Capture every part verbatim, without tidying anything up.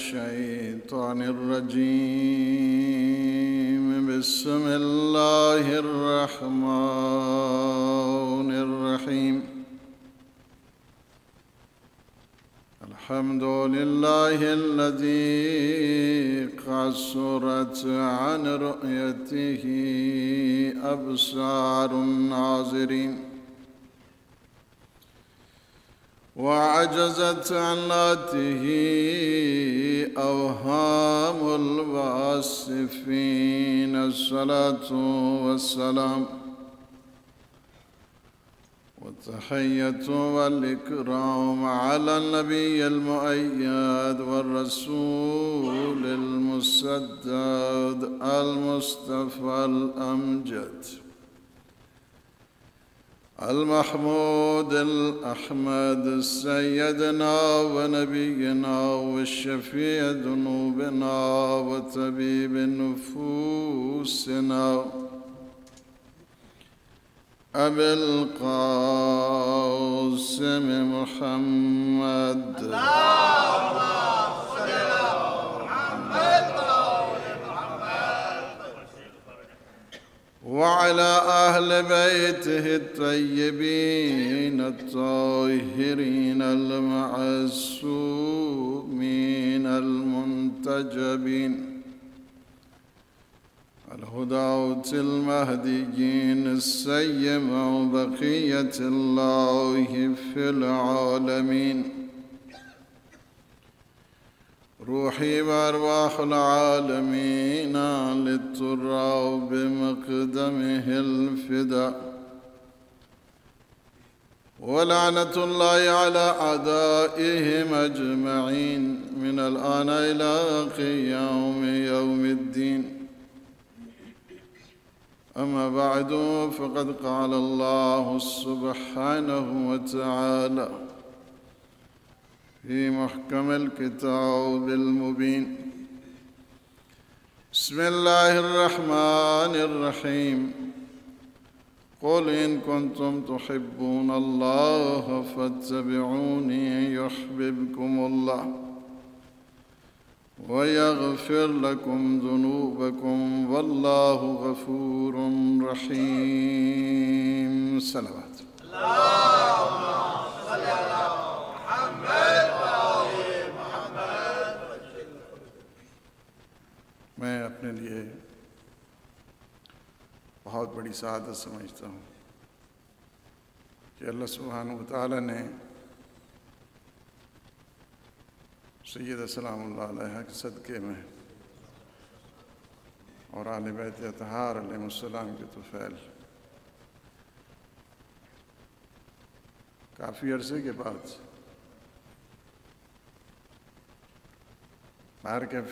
الشيطان الرجيم. بسم الله الرحمن الرحيم. الحمد لله الذي قصرت عن رؤيته أبصار الناظرين وعجزت عن ذاته أوهام الواصفين. الصلاة والسلام والتحية والإكرام على النبي المؤيد والرسول المسدد المصطفى الأمجد المحمود الأحمد سيدنا ونبينا والشفيع ذنوبنا وطبيب نفوسنا أبي القاسم محمد اللهم صل على محمد وعلى أهل بيته الطيبين الطاهرين المعصومين المنتجبين الهداة المهديين السيما بقية الله في العالمين. روحي وأرواح العالمين للتراب بمقدمه الفداء. ولعنة الله على أعدائهم أجمعين من الآن إلى قيام يوم الدين. أما بعد، فقد قال الله سبحانه وتعالى في محكم الكتاب المبين. بسم الله الرحمن الرحيم. قل إن كنتم تحبون الله فاتبعوني يحببكم الله ويغفر لكم ذنوبكم والله غفور رحيم. صلوات. اللهم صل على محمد وآل محمد. میں اپنے لیے بہت بڑی سعادت سمجھتا ہوں کہ اللہ سبحانہ وتعالی نے سید سلام اللہ علیہ کے صدقے میں اور آل بیت اطہار علیہ السلام کے طفیل کافی عرصے کے بعد بہرکیف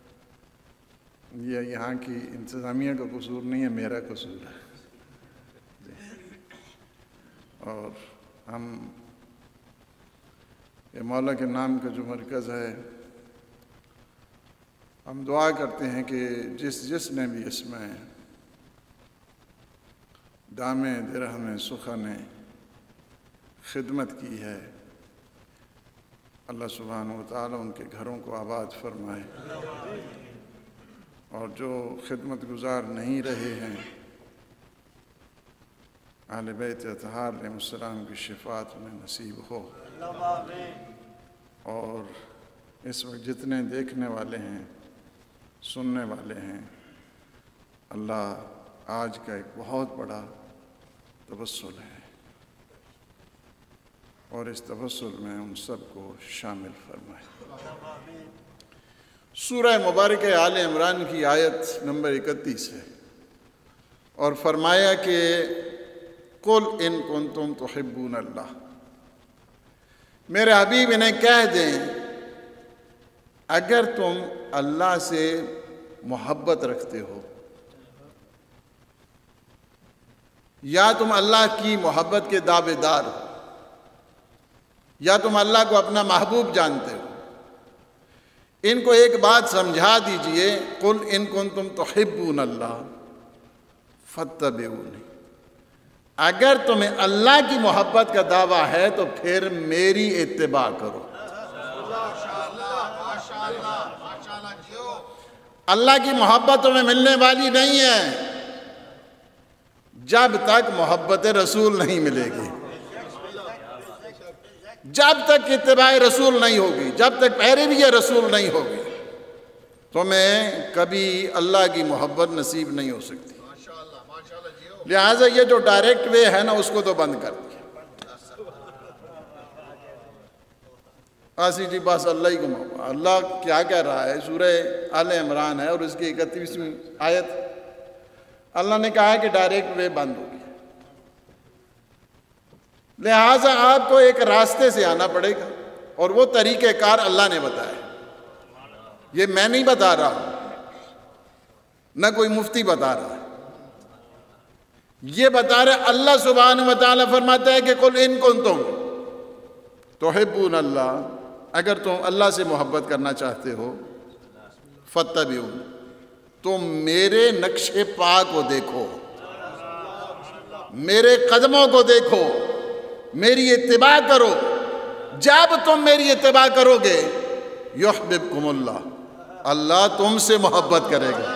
یہ یہاں کی انتظامیہ کا قصور نہیں ہے، میرا قصور ہے. اور ہم یہ مولا کے نام کا جو مرکز ہے، ہم دعا کرتے ہیں کہ جس جس نے بھی اس میں دامِ درہم سخن خدمت کی ہے، اللہ سبحانہ وتعالی ان کے گھروں کو آباد فرمائے، اور جو خدمت گزار نہیں رہے ہیں اہل بیت اطہار علیہ السلام کی شفاعت انہیں نصیب ہو. اور اس وقت جتنے دیکھنے والے ہیں، سننے والے ہیں، اللہ آج کا ایک بہت بڑا تبسل ہے، اور اس تبسل میں ان سب کو شامل فرمائے. سورہ مبارکہ آل عمران کی آیت نمبر اکتیس ہے، اور فرمایا کہ قل ان کنتم تحبون اللہ. میرے حبیب انہیں کہہ دیں اگر تم اللہ سے محبت رکھتے ہو، یا تم اللہ کی محبت کے دعوے دار ہو، یا تم اللہ کو اپنا محبوب جانتے ہو، ان کو ایک بات سمجھا دیجئے، قل ان کنتم تحبون اللہ فاتبعونی. اگر تمہیں اللہ کی محبت کا دعویٰ ہے تو پھر میری اتباع کرو. اللہ کی محبت تمہیں ملنے والی نہیں ہے جب تک محبت رسول نہیں ملے گی، جب تک اتباع رسول نہیں ہوگی، جب تک پیروی رسول نہیں ہوگی، تمہیں کبھی اللہ کی محبت نصیب نہیں ہو سکتی۔ لہٰذا یہ جو ڈائریکٹ وے ہے نا اس کو تو بند کر دیا، آسی جی بس اللہ ہی کو محبت۔ اللہ کیا کہہ رہا ہے؟ سورہ آل عمران ہے اور اس کی اکتیسویں آیت، اللہ نے کہا ہے کہ ڈائریکٹ وے بند ہو گیا، لہٰذا آپ کو ایک راستے سے آنا پڑے گا، اور وہ طریقہ کار اللہ نے بتایا، یہ میں نہیں بتا رہا ہوں، نہ کوئی مفتی بتا رہا ہے، یہ بتا رہے اللہ سبحانہ و تعالیٰ فرماتا ہے کہ قل ان کنتم تحبون اللہ، اگر تم اللہ سے محبت کرنا چاہتے ہو، فاتبعون، تم میرے نقش پا کو دیکھو، میرے قدموں کو دیکھو، میری اتباع کرو، جب تم میری اتباع کرو گے یحببکم اللہ، اللہ تم سے محبت کرے گا۔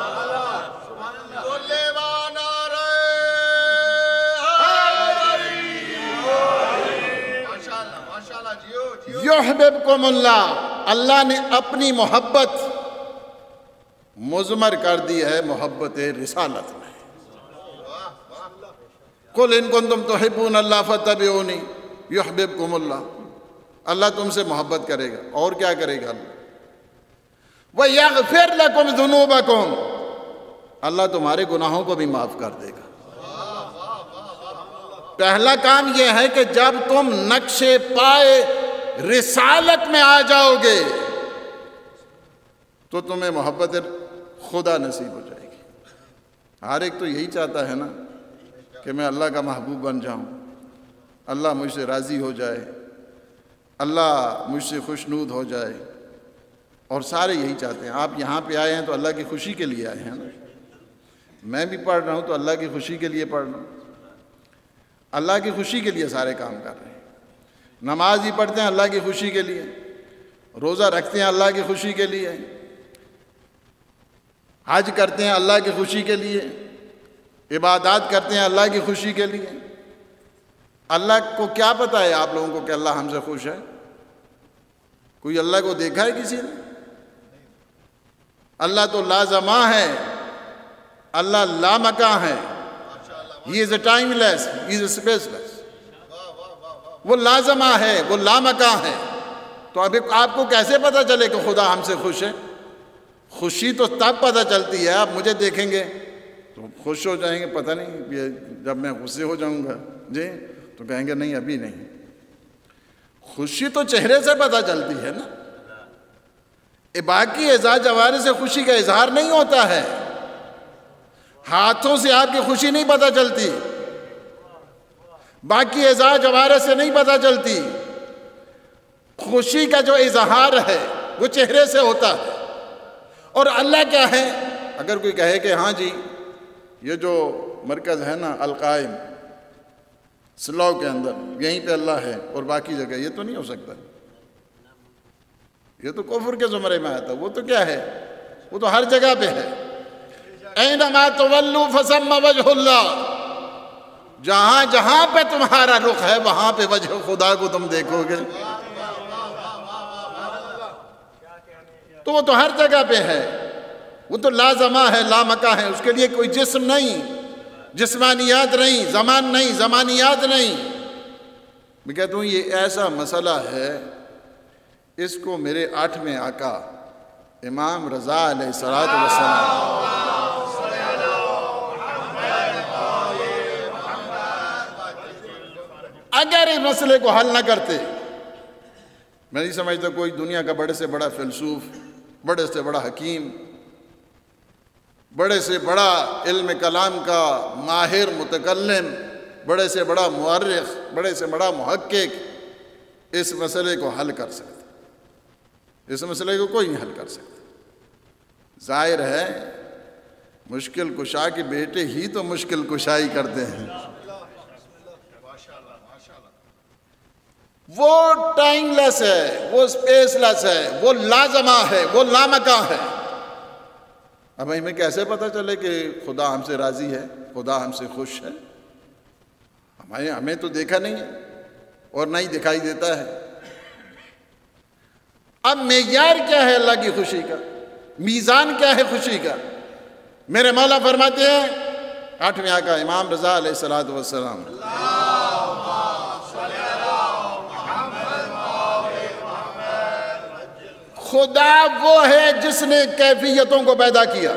یحببکم اللہ، اللہ نے اپنی محبت مضمر کر دی ہے محبت رسالت میں۔ قل ان کنتم تحبون اللہ فاتبعونی یحببکم اللہ، اللہ تم سے محبت کرے گا، اور کیا کرے گا اللہ؟ وَيَغْفِرْ لَكُمْ ذُنُوبَكُمْ، اللہ تمہارے گناہوں کو بھی معاف کر دے گا۔ پہلا کام یہ ہے کہ جب تم نقش پائے رسالت میں آ جاؤ گے تو تمہیں محبت خدا نصیب ہو جائے گی۔ ہر ایک تو یہی چاہتا ہے نا کہ میں اللہ کا محبوب بن جاؤں، اللہ مجھ سے راضی ہو جائے، اللہ مجھ سے خوشنود ہو جائے، اور سارے یہی چاہتے ہیں۔ آپ یہاں پہ آئے ہیں تو اللہ کی خوشی کے لیے آئے ہیں نا، میں بھی پڑھ رہا ہوں تو اللہ کی خوشی کے لیے پڑھ رہا ہوں، اللہ کی خوشی کے لیے سارے کام کر رہے ہیں۔ نماز ہی پڑھتے ہیں اللہ کی خوشی کے لیے، روزہ رکھتے ہیں اللہ کی خوشی کے لیے، حج کرتے ہیں اللہ کی خوشی کے لیے، عبادات کرتے ہیں اللہ کی خوشی کے لیے۔ اللہ کو کیا پتہ ہے آپ لوگوں کو کہ اللہ ہم سے خوش ہے؟ کوئی اللہ کو دیکھا ہے کسی نے؟ اللہ تو لازمہ ہے، اللہ لامکاں ہے، He is a timeless, He is a spaceless، وہ لازمہ ہے، وہ لامکاں ہے۔ تو ابھی آپ کو کیسے پتہ چلے کہ خدا ہم سے خوش ہے؟ خوشی تو تب پتہ چلتی ہے، آپ مجھے دیکھیں گے تو خوش ہو جائیں گے، پتہ نہیں یہ جب میں غصے ہو جاؤں گا جی تو کہیں گے نہیں ابھی نہیں۔ خوشی تو چہرے سے پتہ چلتی ہے نا، باقی اعضاء جوارح سے خوشی کا اظہار نہیں ہوتا ہے، ہاتھوں سے آپ کی خوشی نہیں پتہ چلتی، باقی اعضاء جوارح سے نہیں پتہ چلتی۔ خوشی کا جو اظہار ہے وہ چہرے سے ہوتا ہے۔ اور اللہ کیا ہے؟ اگر کوئی کہے کہ ہاں جی یہ جو مرکز ہے نا القائم سلاؤ کے اندر یہیں پہ اللہ ہے اور باقی جگہ، یہ تو نہیں ہو سکتا، یہ تو کفر کے زمرے میں آتا۔ وہ تو کیا ہے؟ وہ تو ہر جگہ پہ ہے۔ اینما تولوا فثم وجہ اللہ، جہاں جہاں پہ تمہارا رخ ہے وہاں پہ وجہ خدا کو تم دیکھو گے، تو وہ تو ہر جگہ پہ ہے، وہ تو لازمہ ہے، لامکہ ہے، اس کے لیے کوئی جسم نہیں، جسمانیات نہیں، زمان نہیں، زمانیات نہیں۔ میں کہتا ہوں یہ ایسا مسئلہ ہے، اس کو میرے آٹھویں آقا امام رضا علیہ السلام اگر اس مسئلے کو حل نہ کرتے، میں نہیں سمجھتا کوئی دنیا کا بڑے سے بڑا فلسوف، بڑے سے بڑا حکیم، بڑے سے بڑا علم کلام کا ماہر متکلم، بڑے سے بڑا مورخ، بڑے سے بڑا محقق اس مسئلے کو حل کر سکتا۔ اس مسئلے کو کوئی نہیں حل کر سکتا۔ ظاہر ہے مشکل کشا کے بیٹے ہی تو مشکل کشائی کرتے ہیں۔ وہ ٹائم لیس ہے، وہ اسپیس لیس ہے، وہ لازمہ ہے، وہ لامکاں ہے۔ اب ہمیں کیسے پتہ چلے کہ خدا ہم سے راضی ہے، خدا ہم سے خوش ہے؟ ہمیں ہمیں تو دیکھا نہیں ہے اور نہ ہی دکھائی دیتا ہے۔ اب معیار کیا ہے اللہ کی خوشی کا؟ میزان کیا ہے خوشی کا؟ میرے مولا فرماتے ہیں آٹھویں آقا امام رضا علیہ الصلوۃ والسلام، خدا وہ ہے جس نے کیفیتوں کو پیدا کیا۔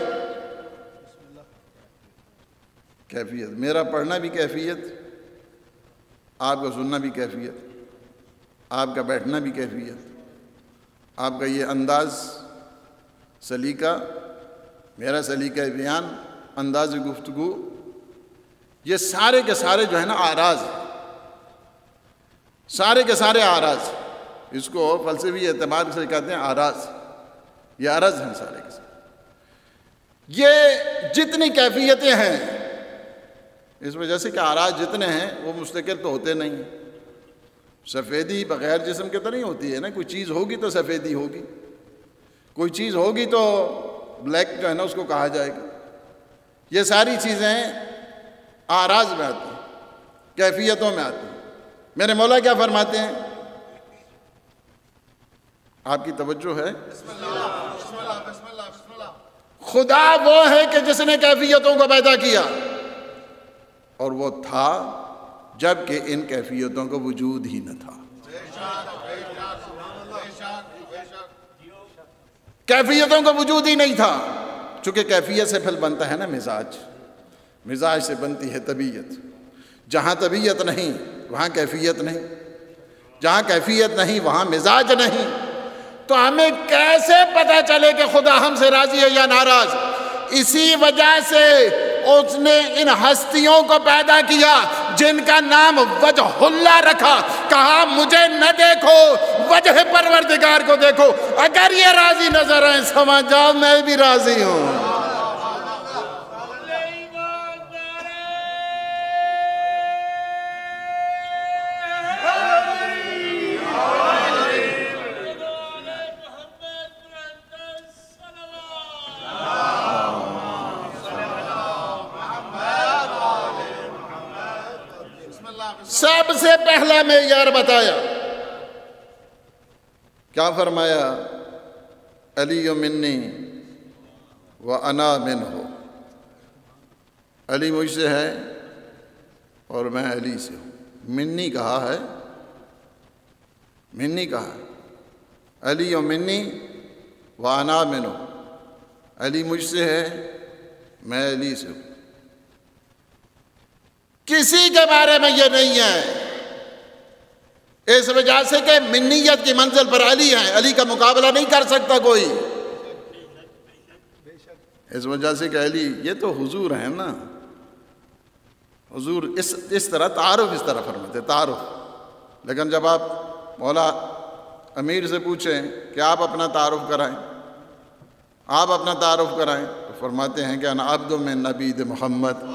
کیفیت، میرا پڑھنا بھی کیفیت، آپ کا سننا بھی کیفیت، آپ کا بیٹھنا بھی کیفیت، آپ کا یہ انداز سلیقہ، میرا سلیقہ بیان، انداز گفتگو، یہ سارے کے سارے جو ہے نا آراز ہیں، سارے کے سارے آراز۔ اس کو فلسفی اعتبار سے کہتے ہیں آراز، یہ عرض ہیں سارے کے سارے۔ یہ جتنی کیفیتیں ہیں، اس وجہ سے کہ آراز جتنے ہیں وہ مستقل تو ہوتے نہیں ہیں۔ سفیدی بغیر جسم کے تو نہیں ہوتی ہے نا، کوئی چیز ہوگی تو سفیدی ہوگی، کوئی چیز ہوگی تو بلیک جو ہے نا اس کو کہا جائے گا۔ یہ ساری چیزیں آراز میں آتی ہیں، کیفیتوں میں آتی ہیں۔ میرے مولا کیا فرماتے ہیں؟ آپ کی توجہ ہے؟ خدا وہ ہے کہ جس نے کیفیتوں کو پیدا کیا، اور وہ تھا جب کہ ان کیفیتوں کا وجود ہی نہ تھا۔ کیفیتوں کا وجود ہی نہیں تھا، چونکہ کیفیت سے پھل بنتا ہے نا مزاج، مزاج سے بنتی ہے طبیعت۔ جہاں طبیعت نہیں وہاں کیفیت نہیں، جہاں کیفیت نہیں وہاں مزاج نہیں۔ تو ہمیں کیسے پتہ چلے کہ خدا ہم سے راضی ہے یا ناراض؟ اسی وجہ سے اس نے ان ہستیوں کو پیدا کیا جن کا نام وجہ اللہ رکھا، کہا مجھے نہ دیکھو، وجہ پروردگار کو دیکھو، اگر یہ راضی نظر آئیں سمجھ جاؤ میں بھی راضی ہوں۔ سب سے پہلا معیار بتایا، کیا فرمایا؟ علی منی وانا منہ، علی مجھ سے ہے اور میں علی سے ہوں۔ منی کہا ہے، منی کہا ہے، علی منی وانا منہ، علی مجھ سے ہے میں علی سے ہوں۔ کسی کے بارے میں یہ نہیں ہے، اس وجہ سے کہ منیت کی منزل پر علی ہیں، علی کا مقابلہ نہیں کر سکتا کوئی، اس وجہ سے کہ علی یہ تو حضور ہیں نا، حضور اس اس طرح تعارف اس طرح فرماتے تعارف۔ لیکن جب آپ مولا امیر سے پوچھیں کہ آپ اپنا تعارف کرائیں، آپ اپنا تعارف کرائیں، تو فرماتے ہیں کہ انا عبد من نبید محمد،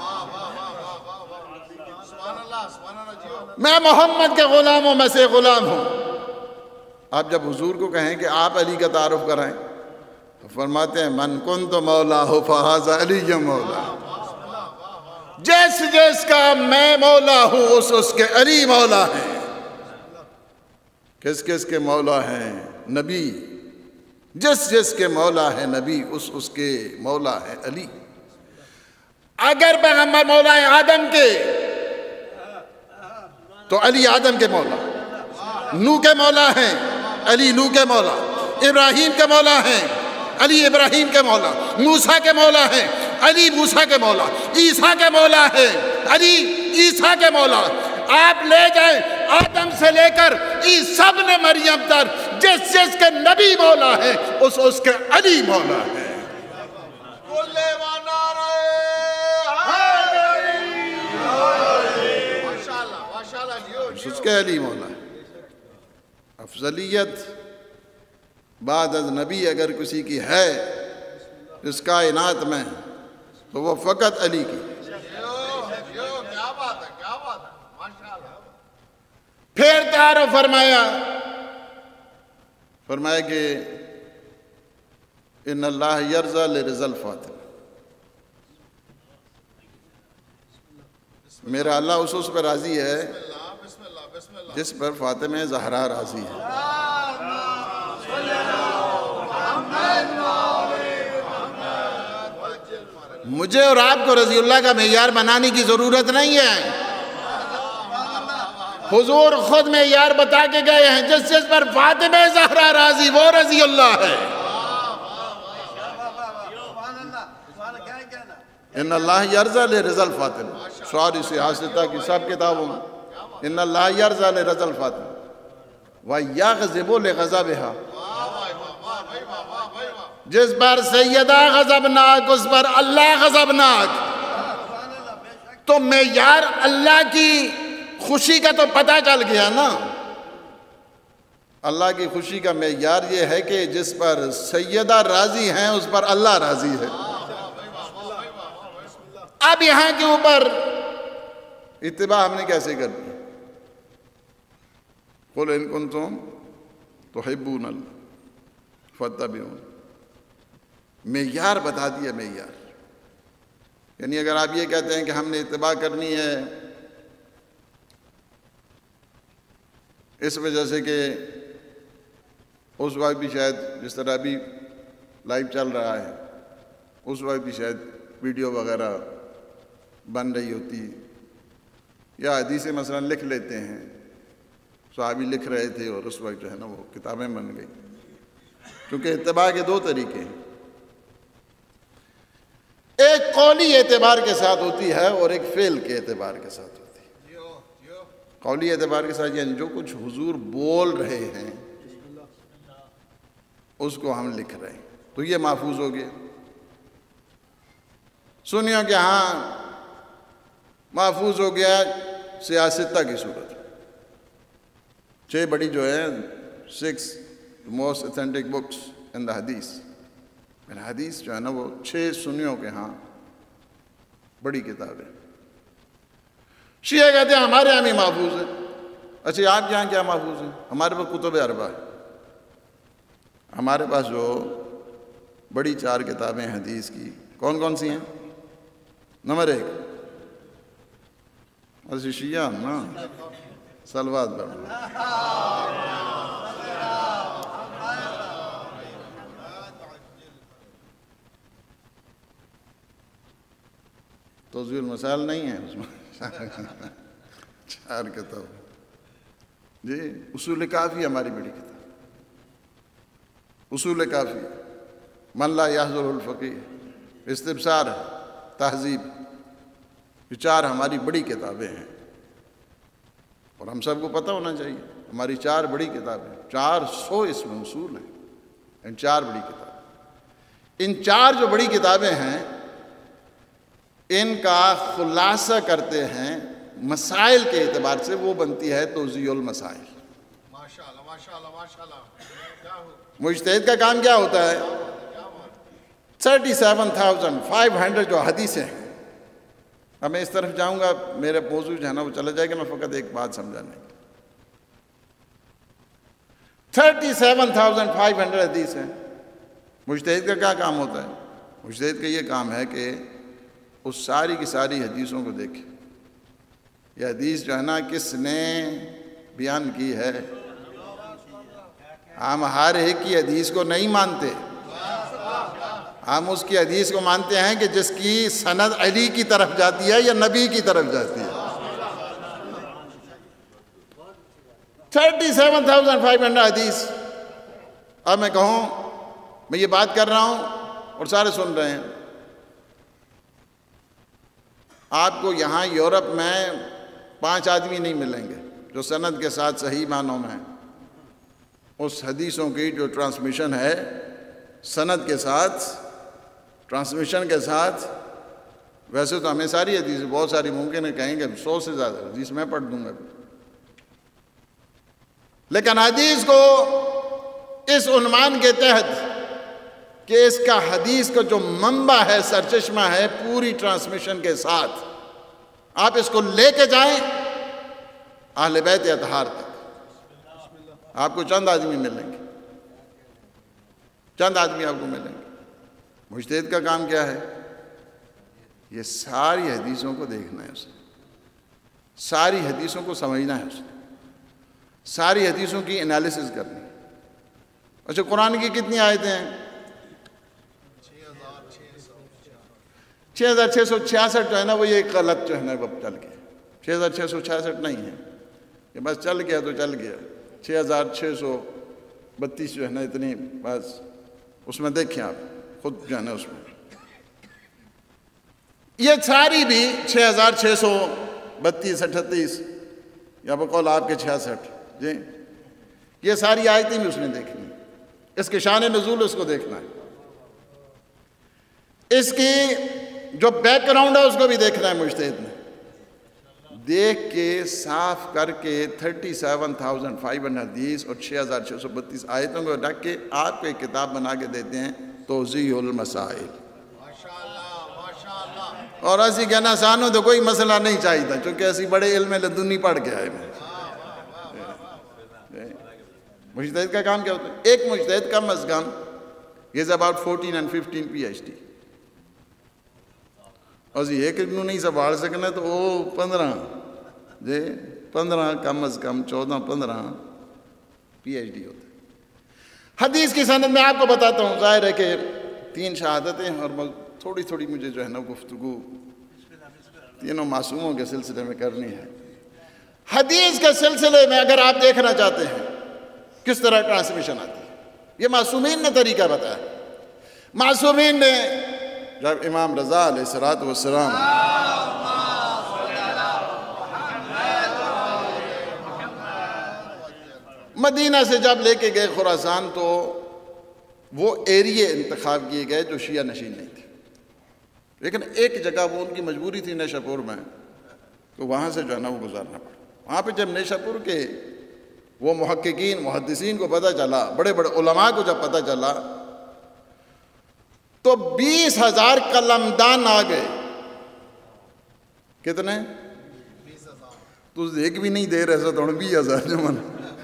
میں محمد کے غلاموں میں سے غلام ہوں۔ آپ جب حضور کو کہیں کہ آپ علی کا تعارف کرائیں تو فرماتے ہیں من کنت مولا فہذا علی مولا، جس جس کا میں مولا ہوں اس اس کے علی مولا ہیں۔ کس کس کے مولا ہیں؟ نبی، جس جس کے مولا ہے نبی اس اس کے مولا ہے علی۔ اگر پیغمبر مولا ہے آدم کے تو علی آدم کے مولا، نو کے مولا ہیں علی نو کے مولا، ابراہیم کے مولا ہیں علی ابراہیم کے مولا، موسیٰ کے مولا ہیں علی موسیٰ کے مولا، عیسیٰ کے مولا ہیں علی عیسیٰ کے مولا۔ آپ لے جائیں آدم سے لے کر عیسیٰ ابن مریم تک، جس جس کے نبی مولا ہیں اس اس کے علی مولا ہیں۔ اس کے علی مولا ہے۔ افضلیت بعد از نبی اگر کسی کی ہے اس کائنات میں تو وہ فقط علی کی۔ پھر تعارف فرمایا، فرمایا کہ ان اللہ یرضی لرضا الفاطمہ، میرا اللہ اس اس پر راضی ہے جس پر فاطمہ زہرا راضی ہے۔ مجھے اور آپ کو رضی اللہ کا معیار بنانے کی ضرورت نہیں ہے، حضور خود معیار بتا کے گئے ہیں، جس جس پر فاطمہ زہرا راضی وہ رضی اللہ ہے۔ ان اللہ یرضی لرضا الفاطمہ، ساری سیاستہ کی سب کتابوں میں ان اللہ یرضی لرضا الفاطمہ وَيَغْضِبُ لِغَضَبِهَا، جس پر سیدہ غضبناک اس پر اللہ غضبناک۔ تو معیار اللہ کی خوشی کا تو پتہ چل گیا نا، اللہ کی خوشی کا معیار یہ ہے کہ جس پر سیدہ راضی ہیں اس پر اللہ راضی ہے۔ اب یہاں کے اوپر اتباع ہم نے کیسے کر دی؟ قُلْ إِن كُنتُمْ تُحِبُّونَ اللَّهَ فَاتَّبِعُونِ، معیار بتا دیا معیار۔ یعنی اگر آپ یہ کہتے ہیں کہ ہم نے اتباع کرنی ہے اس وجہ سے کہ اس وقت بھی شاید جس طرح بھی لائیو چل رہا ہے اس وقت بھی شاید ویڈیو وغیرہ بن رہی ہوتی، یا حدیثیں مثلا لکھ لیتے ہیں، صحابی لکھ رہے تھے اور اس وقت جو ہے نا وہ کتابیں بن گئی، کیونکہ اتباع کے دو طریقے ہیں، ایک قولی اعتبار کے ساتھ ہوتی ہے اور ایک فعل کے اعتبار کے ساتھ ہوتی ہے۔ قولی اعتبار کے ساتھ یعنی جو کچھ حضور بول رہے ہیں اس کو ہم لکھ رہے ہیں تو یہ محفوظ ہو گیا۔ سنیوں کہ ہاں محفوظ ہو گیا سیاستہ کی صورت، چھ بڑی جو ہے six most authentic books in the حدیث، حدیث جو ہے نا وہ چھ سنیوں کے ہاں بڑی کتابیں۔ شیعہ کہتے ہیں ہمارے یہاں بھی محفوظ ہے۔ اچھا آپ کے یہاں کیا محفوظ ہے؟ ہمارے پاس کتب اربع ہے، ہمارے پاس جو بڑی چار کتابیں حدیث کی کون کون سی ہیں؟ نمبر ایک اچھا شیعہ نا سلوات بڑھ توضیح المسائل نہیں ہے اس میں چار کتاب جی۔ اصول کافی ہماری بڑی کتاب، اصول کافی، من لا یحضر الفقیہ، استبصار ہے، تہذیب، یہ چار ہماری بڑی کتابیں ہیں اور ہم سب کو پتہ ہونا چاہیے ہماری چار بڑی کتابیں، چار سو اس میں اصول ہیں، ان چار بڑی کتابیں، ان چار جو بڑی کتابیں ہیں ان کا خلاصہ کرتے ہیں مسائل کے اعتبار سے، وہ بنتی ہے توضیح المسائل۔ ماشاءاللہ ماشاءاللہ ماشاءاللہ۔ مجتہد کا کام کیا ہوتا ہے؟ Thirty seven thousand five hundred جو حدیثیں ہیں، اب میں اس طرف جاؤں گا میرے موضوع جو ہے نا وہ چلا جائے گا، میں فقط ایک بات سمجھانے کی، thirty seven thousand five hundred حدیث ہیں۔ مجتہد کا کیا کام ہوتا ہے؟ مجتہد کا یہ کام ہے کہ اس ساری کی ساری حدیثوں کو دیکھیں، یہ حدیث جو ہے نا کس نے بیان کی ہے۔ ہم ہر ایک کی حدیث کو نہیں مانتے، ہم اس کی حدیث کو مانتے ہیں کہ جس کی سند علی کی طرف جاتی ہے یا نبی کی طرف جاتی ہے۔ Thirty seven thousand five hundred حدیث۔ اب میں کہوں میں یہ بات کر رہا ہوں اور سارے سن رہے ہیں، آپ کو یہاں یورپ میں پانچ آدمی نہیں ملیں گے جو سند کے ساتھ صحیح معنوں میں ہیں، اس حدیثوں کی جو ٹرانسمیشن ہے سند کے ساتھ، ٹرانسمیشن کے ساتھ۔ ویسے تو ہمیں ساری حدیث بہت ساری ممکن ہے کہیں گے سو سے زیادہ حدیث میں پڑھ دوں گا، لیکن حدیث کو اس عنوان کے تحت کہ اس کا حدیث کا جو منبع ہے، سرچشمہ ہے، پوری ٹرانسمیشن کے ساتھ آپ اس کو لے کے جائیں اہل بیت اطہار تک، آپ کو چند آدمی ملیں گے، چند آدمی آپ کو ملیں گے۔ مجتہد کا کام کیا ہے؟ یہ ساری حدیثوں کو دیکھنا ہے اسے، ساری حدیثوں کو سمجھنا ہے اسے، ساری حدیثوں کی انالیسز کرنی ہے۔ اچھا قرآن کی کتنی آیتیں ہیں؟ چھ ہزار چھ سو چھیاسٹھ جو ہے نا وہ یہ غلط جو ہے نا وہ چل گیا، چھ ہزار چھ سو چھیاسٹھ نہیں ہے کہ بس چل گیا تو چل گیا، چھ ہزار چھ سو بتیس جو ہے نا اتنی بس اس میں دیکھیں آپ خود جو ہے نا اس میں یہ ساری بھی چھ ہزار چھ سو بتیس اٹھتیس یا بقول آپ کے چھیاسٹھ جی یہ ساری آیتیں بھی اس نے دیکھنی، اس کے شان نزول اس کو دیکھنا ہے، اس کی جو بیک گراؤنڈ ہے اس کو بھی دیکھنا ہے مجتہد نے، دیکھ کے صاف کر کے thirty seven thousand five hundred حدیث اور چھ ہزار چھ سو بتیس آیتوں کو رکھ کے آپ کو ایک کتاب بنا کے دیتے ہیں توضیح المسائل، اور ایسی کہنا آسان ہو تو کوئی مسئلہ نہیں چاہیے تھا چونکہ ایسی بڑے علم لدنی پڑھ کے آئے میں۔ مجتہد کا کام کیا ہوتا ہے؟ ایک مجتہد کم از کم از about fourteen and fifteen PhD, اور جی ایک ابنو نہیں سنبھال سکنا تو وہ پندرہ جی پندرہ کم از کم چودہ پندرہ پی ایچ ڈی ہوتے ہیں۔ حدیث کی سند میں آپ کو بتاتا ہوں، ظاہر ہے کہ تین شہادتیں اور تھوڑی تھوڑی مجھے جو ہے نا گفتگو تینوں معصوموں کے سلسلے میں کرنی ہے۔ حدیث کے سلسلے میں اگر آپ دیکھنا چاہتے ہیں کس طرح ٹرانسمیشن آتی ہے، یہ معصومین نے طریقہ بتایا۔ معصومین نے جب امام رضا علیہ الصلوۃ والسلام مدینہ سے جب لے کے گئے خراسان تو وہ ایریے انتخاب کیے گئے جو شیعہ نشین نہیں تھے، لیکن ایک جگہ وہ ان کی مجبوری تھی نیشا پور میں، تو وہاں سے جو ہے نا وہ گزارنا پڑا۔ وہاں پہ جب نیشا پور کے وہ محققین محدثین کو پتہ چلا، بڑے بڑے علماء کو جب پتہ چلا تو بیس ہزار قلمدان آ گئے۔ کتنے؟ بیس ہزار۔ تو ایک بھی نہیں دے رہے سو تو بیس ہزار جو من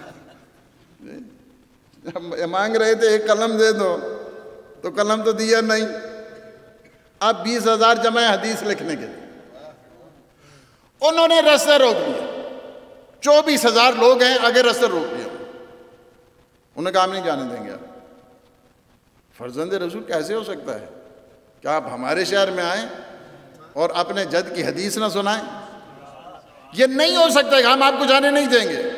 مانگ رہے تھے ایک قلم دے دو تو قلم تو دیا نہیں، اب بیس ہزار جمع حدیث لکھنے کے لیے انہوں نے رستہ روک دیا۔ چوبیس ہزار لوگ ہیں، آگے رستہ روک دیا، انہوں نے کہا ہم نہیں جانے دیں گے۔ آپ فرزند رسول کیسے ہو سکتا ہے کہ آپ ہمارے شہر میں آئیں اور اپنے جد کی حدیث نہ سنائیں؟ یہ نہیں ہو سکتا کہ ہم آپ کو جانے نہیں دیں گے۔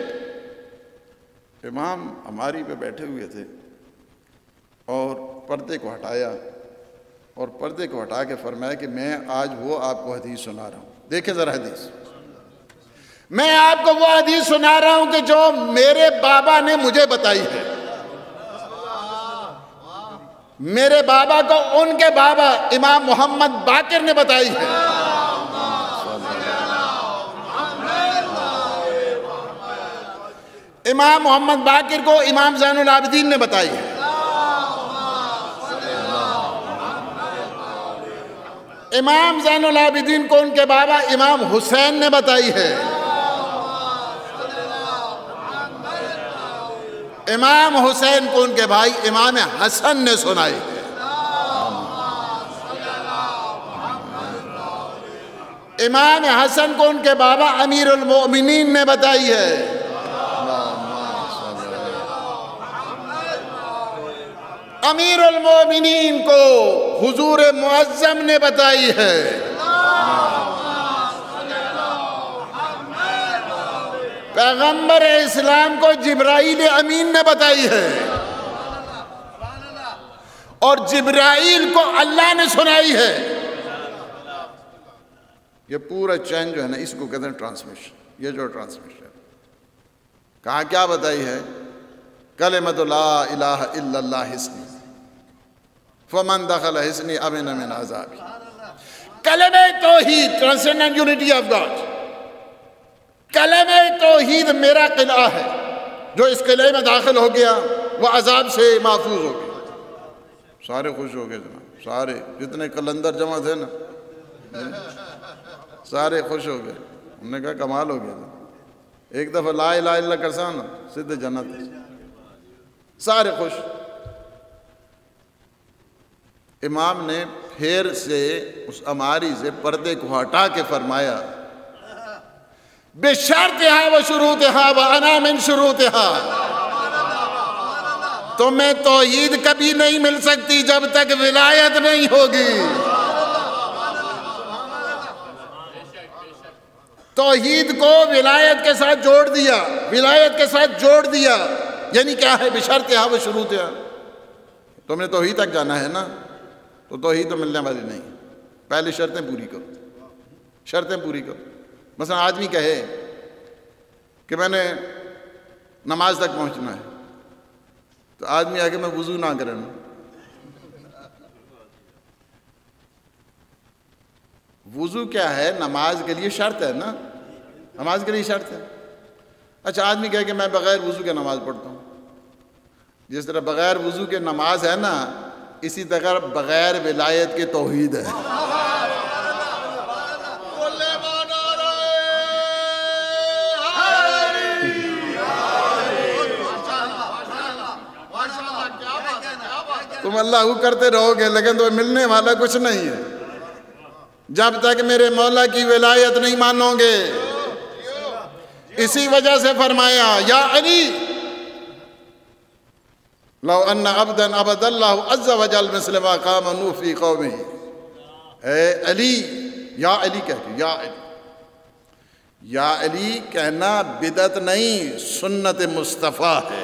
امام ہماری پہ بیٹھے ہوئے تھے اور پردے کو ہٹایا اور پردے کو ہٹا کے فرمایا کہ میں آج وہ آپ کو حدیث سنا رہا ہوں، دیکھیں ذرا حدیث، میں آپ کو وہ حدیث سنا رہا ہوں کہ جو میرے بابا نے مجھے بتائی ہے، میرے بابا کو ان کے بابا امام محمد باقر نے بتائی ہے۔ امام محمد باقر کو امام زین العابدین نے بتائی ہے، امام زین العابدین کو ان کے بابا امام حسین نے بتائی ہے، امام حسین کو ان کے بھائی امام حسن نے سنائی ہے، امام حسن کو ان کے بابا امیر المؤمنین نے بتائی ہے، امیر المؤمنین کو حضور معظم نے بتائی ہے، پیغمبر اسلام کو جبرائیل امین نے بتائی ہے، اور جبرائیل کو اللہ نے سنائی ہے۔ یہ پورا چین جو ہے نا اس کو کہتے ہیں ٹرانسمیشن۔ یہ جو ٹرانسمیشن کہاں کیا بتائی ہے؟ کلمۃ لا الہ الا اللہ حسنی فمن دخل حسنی امن من عذابی۔ کلمہ توحید، ٹرانسینڈنٹ یونٹی آف گاڈ، کلمہ توحید میرا قلعہ ہے، جو اس قلعے میں داخل ہو گیا وہ عذاب سے محفوظ ہو گیا۔ سارے خوش ہو گئے جناب، سارے جتنے قلندر جمع تھے نا سارے خوش ہو گئے، انہوں نے کہا کمال ہو گیا تھا، ایک دفعہ لا الہ الا اللہ کرسانا سدھ جنت، سارے خوش۔ امام نے پھر سے اس اماری سے پردے کو ہٹا کے فرمایا بشرطہا و شروطہا و انا من شروطہا، تمہیں توحید کبھی نہیں مل سکتی جب تک ولایت نہیں ہوگی۔ توحید کو ولایت کے ساتھ جوڑ دیا، ولایت کے ساتھ جوڑ دیا، یعنی کیا ہے؟ بشرطہا و شروطہا، تم نے توحید تک جانا ہے نا، تو توحید تو ملنے والی نہیں، پہلے شرطیں پوری کرو، شرطیں پوری کرو۔ مثلا آدمی کہے کہ میں نے نماز تک پہنچنا ہے، تو آدمی آگے میں وضو نہ کروں، وضو کیا ہے؟ نماز کے لیے شرط ہے نا، نماز کے لیے شرط ہے۔ اچھا آدمی کہے کہ میں بغیر وضو کے نماز پڑھتا ہوں، جس طرح بغیر وضو کے نماز ہے نا، اسی طرح بغیر ولایت کے توحید ہے۔ تم اللہ کرتے رہو گے لیکن تمہیں ملنے والا کچھ نہیں ہے جب تک میرے مولا کی ولایت نہیں مانو گے۔ اسی وجہ سے فرمایا یا علی لو ان عبدا عبد اللہ عز وجل مثل ما قام نوح فی قومہ، اے علی، یا علی کہہ کے، یا علی، یا علی کہنا بدعت نہیں، سنت مصطفیٰ ہے۔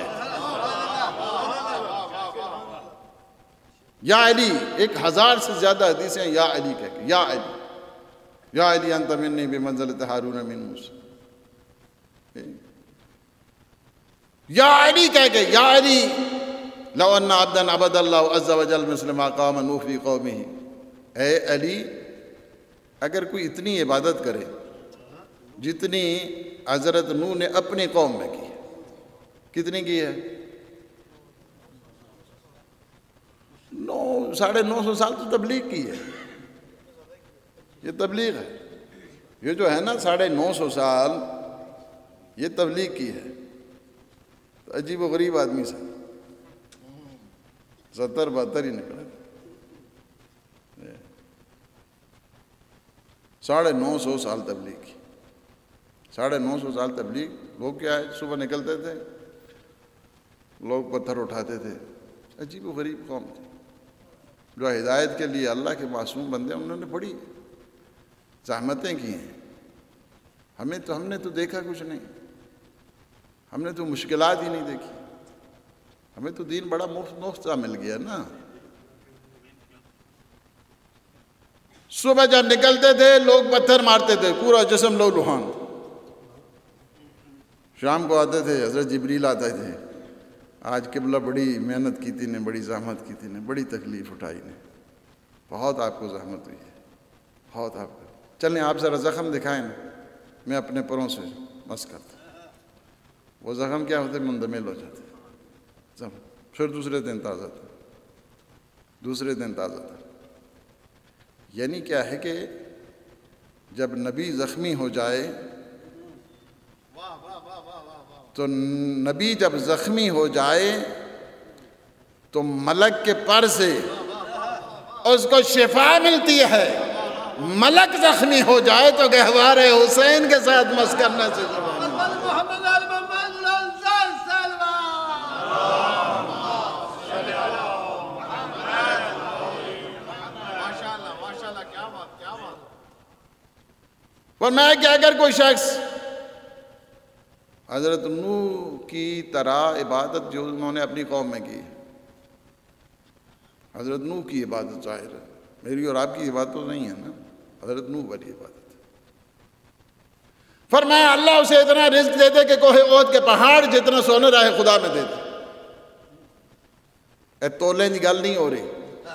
یا علی، ایک ہزار سے زیادہ حدیثیں یا علی کہہ کے، یا علی، یا علی انت منی بمنزلۃ ہارون من موسیٰ، یا علی کہہ کے، یا علی لو ان عبدا عبد اللہ عز وجل مثل ما قام نوح فی قومہ، اے علی اگر کوئی اتنی عبادت کرے جتنی حضرت نوح نے اپنی قوم میں کی، کتنی کی ہے؟ نو ساڑھے نو سو سال تو تبلیغ کی ہے، یہ تبلیغ ہے، یہ جو ہے نا ساڑھے نو سو سال یہ تبلیغ کی ہے۔ تو عجیب و غریب آدمی سے ستر بہتر ہی نکلا، ساڑھے نو سو سال تبلیغ کی، ساڑھے نو سو سال تبلیغ۔ لوگ کیا ہے؟ صبح نکلتے تھے، لوگ پتھر اٹھاتے تھے، عجیب و غریب قوم تھی جو ہدایت کے لیے اللہ کے معصوم بندے، انہوں نے بڑی زحمتیں کی ہیں۔ ہمیں تو ہم نے تو دیکھا کچھ نہیں، ہم نے تو مشکلات ہی نہیں دیکھی، ہمیں تو دین بڑا مفت مفت سا مل گیا نا۔ صبح جب نکلتے تھے لوگ پتھر مارتے تھے، پورا جسم لو لہان، شام کو آتے تھے حضرت جبریل آتے تھے، آج قبلہ بڑی محنت کی تھی نے، بڑی زحمت کی تھی نے، بڑی تکلیف اٹھائی نے، بہت آپ کو زحمت ہوئی ہے، بہت آپ کو، چلیں آپ ذرا زخم دکھائیں نا، میں اپنے پروں سے مس کرتا۔ وہ زخم کیا ہوتے؟ مندمل ہو جاتے، زخم پھر دوسرے دن تازہ تھا، دوسرے دن تازہ تھا۔ یعنی کیا ہے کہ جب نبی زخمی ہو جائے تو نبی جب زخمی ہو جائے تو ملک کے پر سے اس کو شفا ملتی ہے، ملک زخمی ہو جائے تو گہوار حسین کے ساتھ مس کرنے سے شفا ملتی ہے۔ فرمایا کہ اگر کوئی شخص حضرت نوح کی طرح عبادت جو انہوں نے اپنی قوم میں کی، حضرت نوح کی عبادت ظاہر ہے، میری اور آپ کی عبادت تو نہیں ہے نا، حضرت نوح والی عبادت ہے۔ فرمایا اللہ اسے اتنا رزق دے دے کہ کوہ احد کے پہاڑ جتنا سونے راہ خدا میں دے دے۔ اے تولیں دی گل نہیں ہو رہی،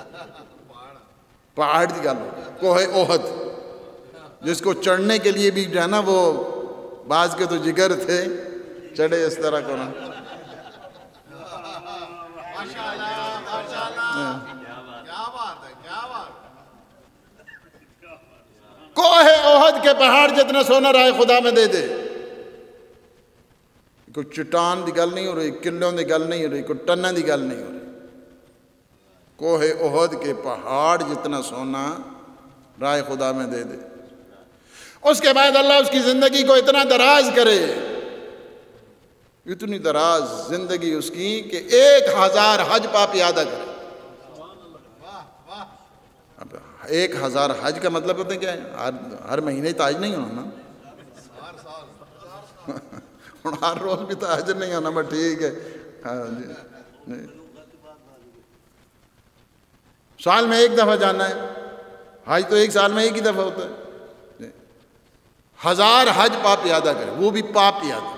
پہاڑ دی گل ہو رہی، کوہ احد جس کو چڑھنے کے لیے بھی جو ہے نا وہ بعض کے تو جگر تھے، چڑھے اس طرح کو نا۔ کوہ احد کے پہاڑ جتنا سونا رائے خدا میں دے دے۔ کوئی چٹان دی گل نہیں ہو رہی، کلوں دی گل نہیں ہو رہی، کوئی ٹنوں دی گل نہیں ہو رہی، کوہ احد کے پہاڑ جتنا سونا راہ خدا میں دے دے۔ اس کے بعد اللہ اس کی زندگی کو اتنا دراز کرے، اتنی دراز زندگی اس کی کہ ایک ہزار حج پاپ پیادہ کرے۔ اب ایک ہزار حج کا مطلب ہوتا ہے کیا ہے؟ ہر ہر مہینے تاج نہیں ہونا نا، اور ہر روز بھی تاج نہیں ہونا، بس ٹھیک ہے ہاں جی، سال میں ایک دفعہ جانا ہے، حج تو ایک سال میں ایک ہی دفعہ ہوتا ہے۔ ہزار حج پاپ پیادہ کرے، وہ بھی پاپ پیادہ۔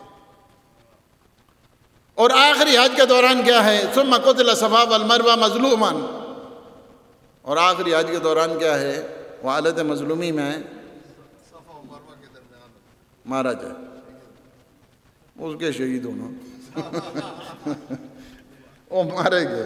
اور آخری حج کے دوران کیا ہے؟ ثم قتل صفا والمروہ مظلوما، اور آخری حج کے دوران کیا ہے؟ وہ حالت مظلومی میں صفا و مروہ کے درمیان مارا جائے، اس کے شہید ہونا وہ مارے گئے۔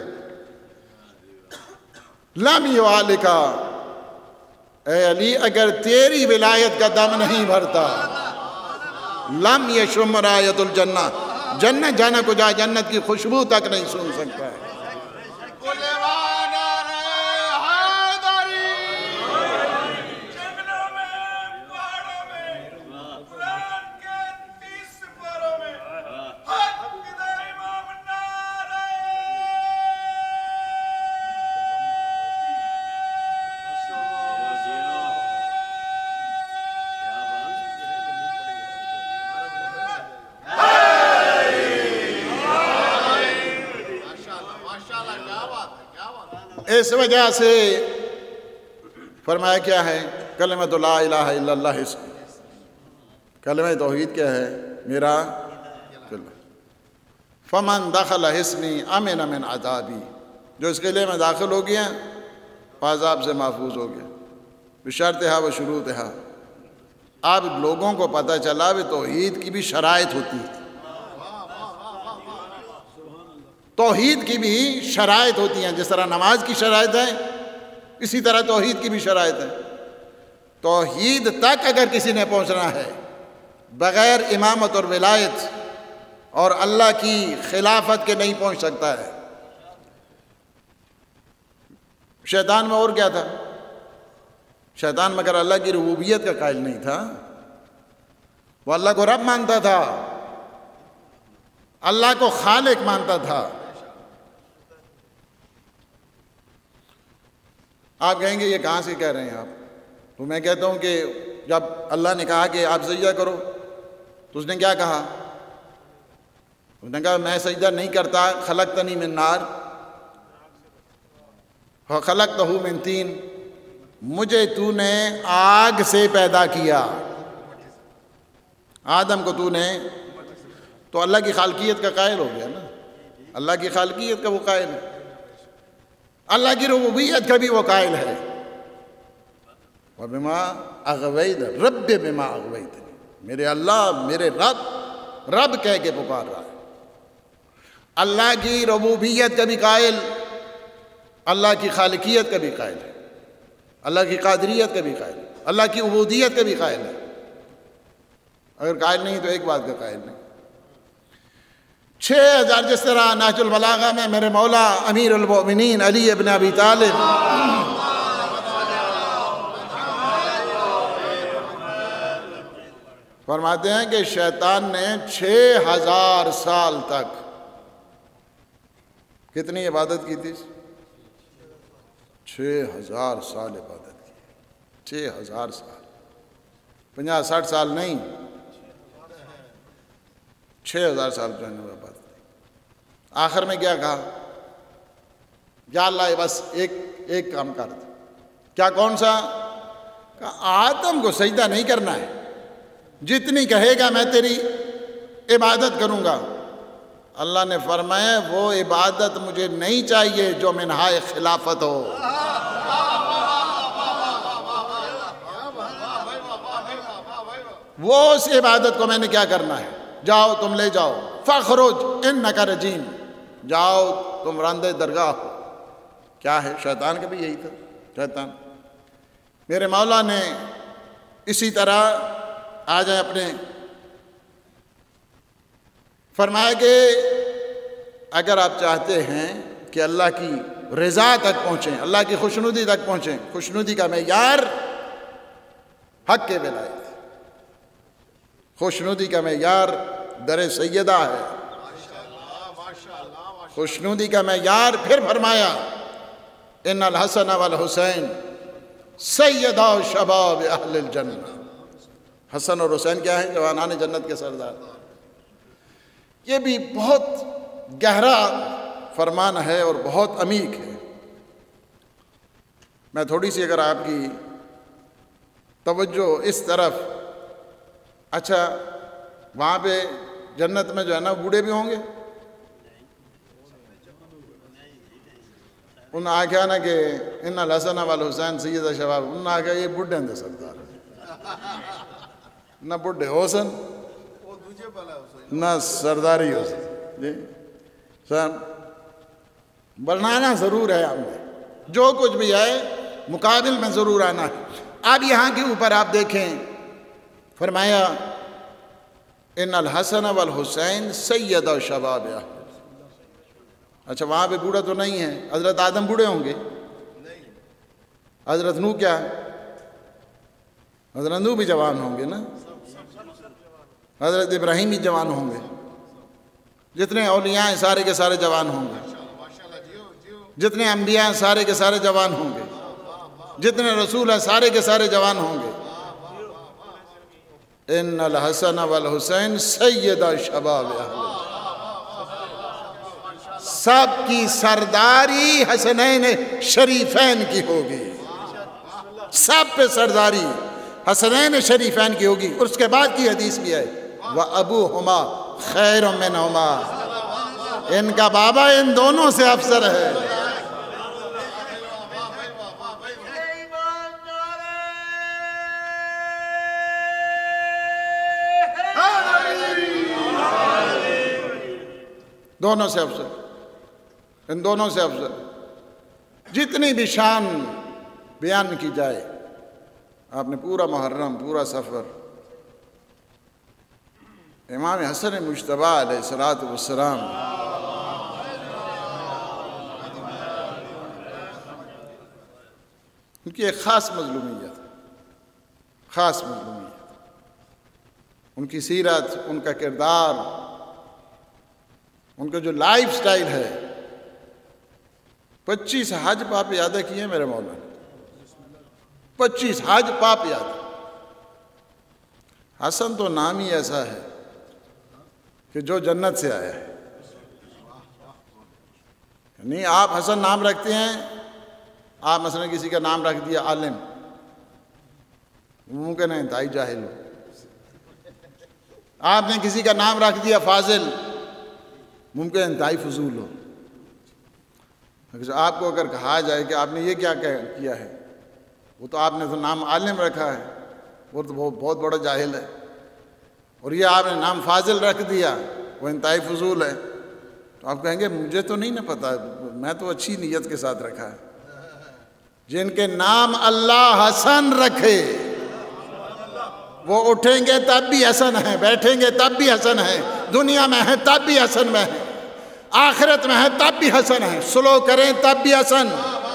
لم یعلکا، اے علی اگر تیری ولایت کا دم نہیں بھرتا، لم یشم رایت الجنہ، جنت جانا کو جا جنت کی خوشبو تک نہیں سن سکتا ہے۔ اس وجہ سے فرمایا کیا ہے؟ کلمۃ لا الہ الا اللہ، اس کلمہ توحید کیا ہے؟ میرا فمن دخل حصنی امن من عذابی، جو اس قلعے میں داخل ہو گیا عذاب سے محفوظ ہو گیا، بشرطہا و شروطہا۔ اب لوگوں کو پتہ چلا کہ توحید کی بھی شرائط ہوتی ہے، توحید کی بھی شرائط ہوتی ہیں، جس طرح نماز کی شرائط ہے اسی طرح توحید کی بھی شرائط ہے۔ توحید تک اگر کسی نے پہنچنا ہے بغیر امامت اور ولایت اور اللہ کی خلافت کے نہیں پہنچ سکتا ہے۔ شیطان میں اور کیا تھا؟ شیطان مگر اللہ کی ربوبیت کا قائل نہیں تھا، وہ اللہ کو رب مانتا تھا، اللہ کو خالق مانتا تھا۔ آپ کہیں گے یہ کہاں سے کہہ رہے ہیں آپ؟ تو میں کہتا ہوں کہ جب اللہ نے کہا کہ آپ سجدہ کرو تو اس نے کیا کہا؟ اس نے کہا میں سجدہ نہیں کرتا، خلقتنی من نار وخلقتہ من طین، مجھے تو نے آگ سے پیدا کیا، آدم کو تو نے، تو اللہ کی خالقیت کا قائل ہو گیا نا، اللہ کی خالقیت کا وہ قائل ہے، اللہ کی ربوبیت کا بھی وہ قائل ہے۔ وَبِمَا أَغْوَيْتَ رَبِّ بِمَا أَغْوَيْتَنِي، میرے اللہ، میرے رب، رب کہہ کے پکار رہا ہے۔ اللہ کی ربوبیت کا بھی قائل، اللہ کی خالقیت کا بھی قائل ہے، اللہ کی قادریت کا بھی قائل ہے، اللہ کی عبودیت کا بھی قائل ہے۔ اگر قائل نہیں تو ایک بات کا قائل نہیں۔ چھ ہزار جس طرح نہج البلاغہ میں میرے مولا امیر المؤمنین علی ابن ابی طالب فرماتے ہیں کہ شیطان نے چھ ہزار سال تک کتنی عبادت کی تھی؟ چھ ہزار سال عبادت کی، چھ ہزار سال، پنجا ساٹھ سال نہیں، چھ ہزار سال جو ہے عبادت کی۔ آخر میں کیا کہا؟ یا اللہ بس ایک ایک کام کر دے۔ کیا کون سا؟ کہا آدم کو سجدہ نہیں کرنا ہے، جتنی کہے گا میں تیری عبادت کروں گا۔ اللہ نے فرمایا وہ عبادت مجھے نہیں چاہیے جو منہائے خلافت ہو۔ وہ اس عبادت کو میں نے کیا کرنا ہے؟ جاؤ تم لے جاؤ، فخرج انک رجیم، جاؤ تم راندہ درگاہ ہو۔ کیا ہے؟ شیطان کا بھی یہی تھا، شیطان۔ میرے مولا نے اسی طرح آ جائیں اپنے فرمایا کہ اگر آپ چاہتے ہیں کہ اللہ کی رضا تک پہنچیں، اللہ کی خوشنودی تک پہنچیں۔ خوشنودی کا معیار حق کے ولایت، خوشنودی کا معیار در سیدہ ہے، خوشنودی کا معیار پھر فرمایا ان الحسن والحسین سیدہ شباب اہل الجنہ۔ حسن اور حسین کیا ہیں؟ جوانان جنت کے سردار۔ یہ بھی بہت گہرا فرمان ہے اور بہت عمیق ہے۔ میں تھوڑی سی اگر آپ کی توجہ اس طرف، اچھا وہاں پہ جنت میں جو ہے نا بوڑھے بھی ہوں گے؟ انہوں نے آگیا نا کہ ان الحسن والحسین سیدہ شباب، انہوں نے آگیا یہ بڑھے ہیں سردار، نہ بڑھے حسن نہ سرداری حسن جی سر، بنانا ضرور ہے ہم نے، جو کچھ بھی ہے مقابل میں ضرور آنا ہے۔ اب یہاں کے اوپر آپ دیکھیں فرمایا ان الحسن والحسین سیدہ شباب اہل۔ اچھا وہاں پہ بوڑھا تو نہیں ہے، حضرت آدم بوڑھے ہوں گے؟ حضرت نوح کیا؟ حضرت نوح بھی جوان ہوں گے نا، حضرت ابراہیم بھی جوان ہوں گے، جتنے اولیاء ہیں سارے کے سارے جوان ہوں گے، جتنے انبیاء ہیں سارے کے سارے جوان ہوں گے، جتنے رسول ہیں سارے کے سارے جوان ہوں گے۔ ان الحسن والحسین سیدہ شباب اہل، سب کی سرداری حسنین شریفین کی ہوگی، سب پہ سرداری حسنین شریفین کی ہوگی۔ اور اس کے بعد کی حدیث بھی ہے وَأَبُوهُمَا خَيْرٌ مِّنْهُمَا، ان کا بابا ان دونوں سے افضل ہے۔ دونوں سے افضل، ان دونوں سے افضل۔ جتنی بھی شان بیان کی جائے، آپ نے پورا محرم، پورا سفر امام حسن مجتبیٰ علیہ الصلوۃ والسلام ان کی ایک خاص مظلومیت، خاص مظلومیت، ان کی سیرت، ان کا کردار، ان کا جو لائف سٹائل ہے۔ پچیس حج پاپ یادہ کیے ہیں میرے مولا نے، پچیس حج پاپ یادہ۔ حسن تو نام ہی ایسا ہے کہ جو جنت سے آیا ہے، نہیں آپ حسن نام رکھتے ہیں، آپ مثلا کسی کا نام رکھ دیا عالم، ممکن ہے انتہائی جاہل ہو۔ آپ نے کسی کا نام رکھ دیا فاضل، ممکن انتہائی فضول ہو۔ آپ کو اگر کہا جائے کہ آپ نے یہ کیا کیا ہے، وہ تو آپ نے تو نام عالم رکھا ہے، وہ تو بہت بڑا جاہل ہے، اور یہ آپ نے نام فاضل رکھ دیا، وہ انتہائی فضول ہے، تو آپ کہیں گے مجھے تو نہیں نا پتا، میں تو اچھی نیت کے ساتھ رکھا ہے۔ جن کے نام اللہ حسن رکھے وہ اٹھیں گے تب بھی حسن ہیں، بیٹھیں گے تب بھی حسن ہیں، دنیا میں ہیں تب بھی حسن میں ہیں، آخرت میں ہیں تب بھی حسن ہیں، سلو کریں تب بھی حسن،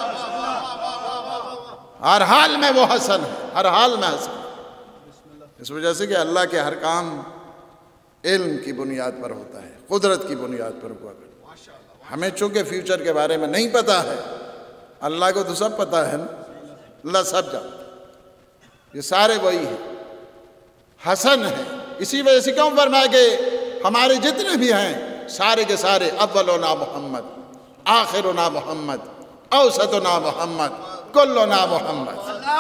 ہر حال میں وہ حسن ہے، ہر حال میں حسن۔ اس وجہ سے کہ اللہ کے ہر کام علم کی بنیاد پر ہوتا ہے، قدرت کی بنیاد پر ہوا کرتا ہے۔ ہمیں چونکہ فیوچر کے بارے میں نہیں پتا ہے، اللہ کو تو سب پتا ہے نا، اللہ سب جانتا ہے، یہ سارے وہی ہیں، حسن ہیں۔ اسی وجہ سے کیوں فرمایا کہ ہمارے جتنے بھی ہیں سارے کے سارے اولنا محمد، آخرنا محمد، اوسطنا محمد، کلنا محمد۔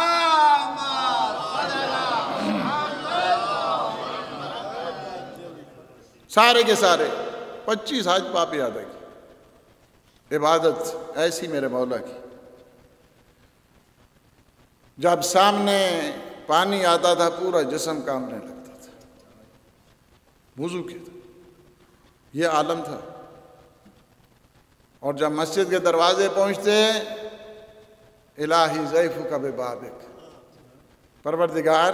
سارے کے سارے پچیس حج پاپ یاد ہے کی عبادت ایسی میرے مولا کی، جب سامنے پانی آتا تھا پورا جسم کانپنے لگتا تھا، وضو کے تھا، یہ عالم تھا۔ اور جب مسجد کے دروازے پہنچتے، الہی ضیفک ببابک، پروردگار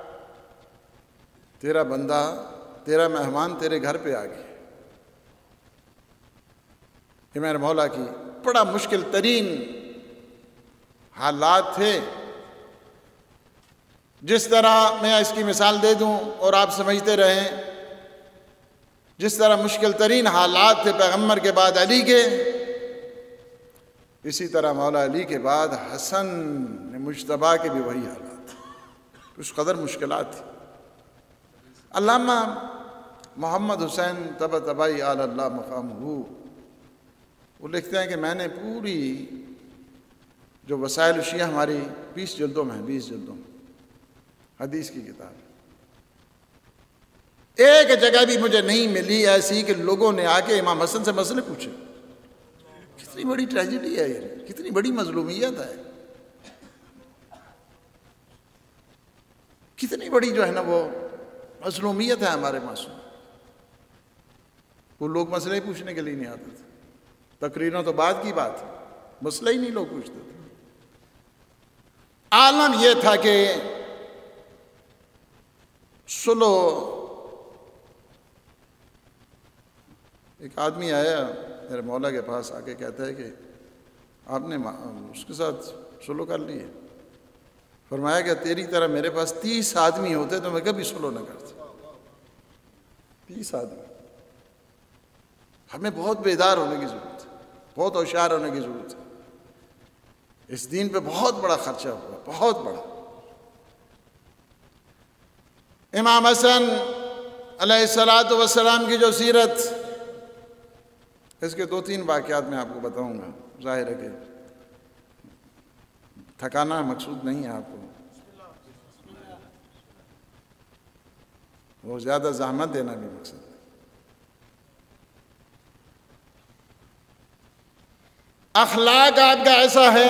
تیرا بندہ، تیرا مہمان تیرے گھر پہ آ گیا۔ یہ میرے مولا کی بڑا مشکل ترین حالات تھے. جس طرح میں اس کی مثال دے دوں اور آپ سمجھتے رہیں، جس طرح مشکل ترین حالات تھے پیغمبر کے بعد علی کے، اسی طرح مولا علی کے بعد حسن مجتبیٰ کے بھی وہی حالات تھے. اس قدر مشکلات تھی. علامہ محمد حسین طباطبائی آل اللہ مقامہ، وہ لکھتے ہیں کہ میں نے پوری جو وسائل شیعہ ہماری بیس جلدوں میں ہیں، بیس جلدوں میں حدیث کی کتاب، ایک جگہ بھی مجھے نہیں ملی ایسی کہ لوگوں نے آ کے امام حسن سے مسئلے پوچھے. کتنی بڑی ٹریجڈی ہے یہ، کتنی بڑی مظلومیت ہے، کتنی بڑی جو ہے نا وہ مظلومیت ہے ہمارے معصوم. وہ لوگ مسئلے پوچھنے کے لیے نہیں آتے تھے، تقریروں تو بعد کی بات ہے، مسئلہ ہی نہیں لوگ پوچھتے تھے. عالم یہ تھا کہ سلو، ایک آدمی آیا میرے مولا کے پاس آ کے کہتا ہے کہ آپ نے اس کے ساتھ سلو کر لی ہے. فرمایا کہ تیری طرح میرے پاس تیس آدمی ہوتے تو میں کبھی سلو نہ کرتا. تیس آدمی. ہمیں بہت بیدار ہونے کی ضرورت ہے، بہت ہوشیار ہونے کی ضرورت ہے. اس دین پہ بہت بڑا خرچہ ہوا، بہت بڑا. امام حسن علیہ الصلوۃ والسلام کی جو سیرت، اس کے دو تین واقعات میں آپ کو بتاؤں گا. ظاہر ہے کہ تھکانا مقصود نہیں ہے آپ کو، وہ زیادہ زحمت دینا بھی مقصد ہے. اخلاق آپ کا ایسا ہے،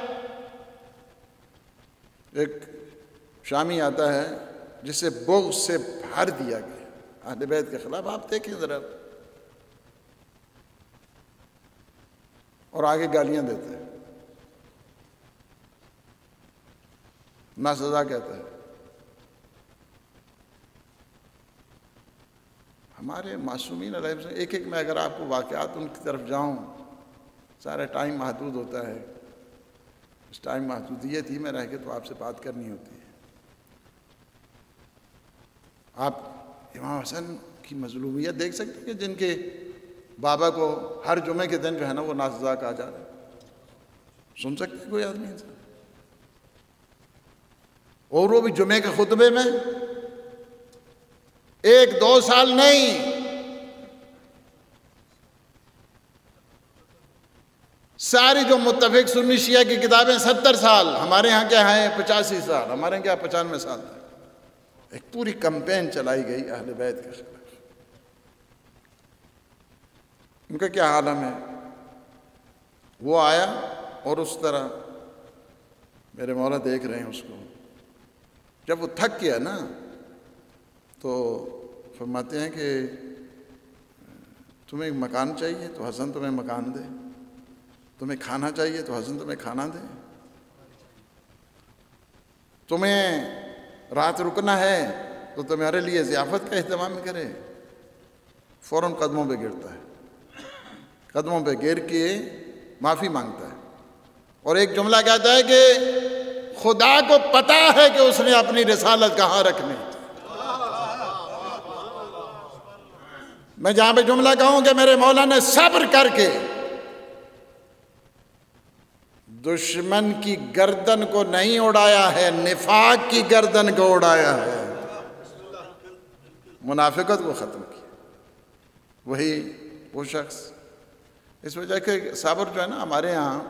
ایک شامی آتا ہے جسے بغض سے بھر دیا گیا اہل بیت کے خلاف. آپ دیکھیں ذرا، اور آگے گالیاں دیتے ہیں، ناسزا کہتا ہے. ہمارے معصومین علیہ السلام، ایک ایک میں اگر آپ کو واقعات ان کی طرف جاؤں، سارا ٹائم محدود ہوتا ہے. اس ٹائم محدودیت ہی میں رہ کے تو آپ سے بات کرنی ہوتی ہے. آپ امام حسن کی مظلومیت دیکھ سکتے ہیں کہ جن کے بابا کو ہر جمعے کے دن جو ہے نا وہ ناسزا کہا جا رہا ہے. سن سکتے ہیں کوئی آدمی انسان؟ اور وہ بھی جمعے کے خطبے میں، ایک دو سال نہیں، ساری جو متفق سنی شیعہ کی کتابیں ستر سال، ہمارے ہاں کیا ہیں پچاسی سال، ہمارے ہاں کیا پچانوے سال تک ایک پوری کمپین چلائی گئی اہل بیت کے خلاف. ان کا کیا عالم ہے. وہ آیا اور اس طرح میرے مولا دیکھ رہے ہیں اس کو. جب وہ تھک گیا نا تو فرماتے ہیں کہ تمہیں مکان چاہیے تو حسن تمہیں مکان دے، تمہیں کھانا چاہیے تو حسن تمہیں کھانا دے، تمہیں رات رکنا ہے تو تمہارے لیے ضیافت کا اہتمام کرے. فوراً قدموں پہ گرتا ہے، قدموں پہ گر کے معافی مانگتا ہے اور ایک جملہ کہتا ہے کہ خدا کو پتا ہے کہ اس نے اپنی رسالت کہاں رکھنی. میں جہاں پہ جملہ کہوں کہ میرے مولا نے صبر کر کے دشمن کی گردن کو نہیں اڑایا ہے، نفاق کی گردن کو اڑایا ہے، منافقت کو ختم کیا. وہی وہ شخص. اس وجہ کہ صبر جو ہے نا ہمارے ہاں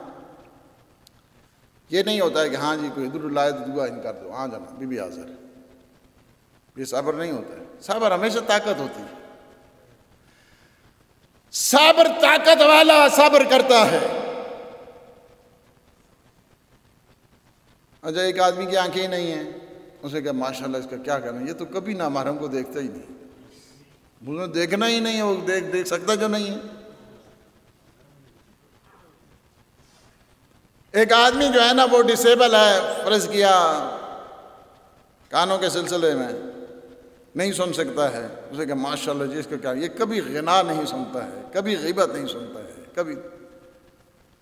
یہ نہیں ہوتا ہے کہ ہاں جی کوئی ادھر لائے تو دعا ان کر دو، ہاں جانا بی بی حاضر. یہ صبر نہیں ہوتا ہے. صبر ہمیشہ طاقت ہوتی ہے. صبر طاقت والا صبر کرتا ہے. اچھا ایک آدمی کی آنکھیں ہی نہیں ہیں، اسے کہا ماشاءاللہ اس کا کیا کرنا، یہ تو کبھی نہ محرم کو دیکھتا ہی نہیں، مجھے دیکھنا ہی نہیں ہے، وہ دیکھ دیکھ سکتا جو نہیں ہے. ایک آدمی جو ہے نا وہ ڈسیبل ہے، فرض کیا کانوں کے سلسلے میں نہیں سن سکتا ہے، اسے کہا ماشاءاللہ جی اس کا کیا، یہ کبھی غنا نہیں سنتا ہے، کبھی غیبت نہیں سنتا ہے، کبھی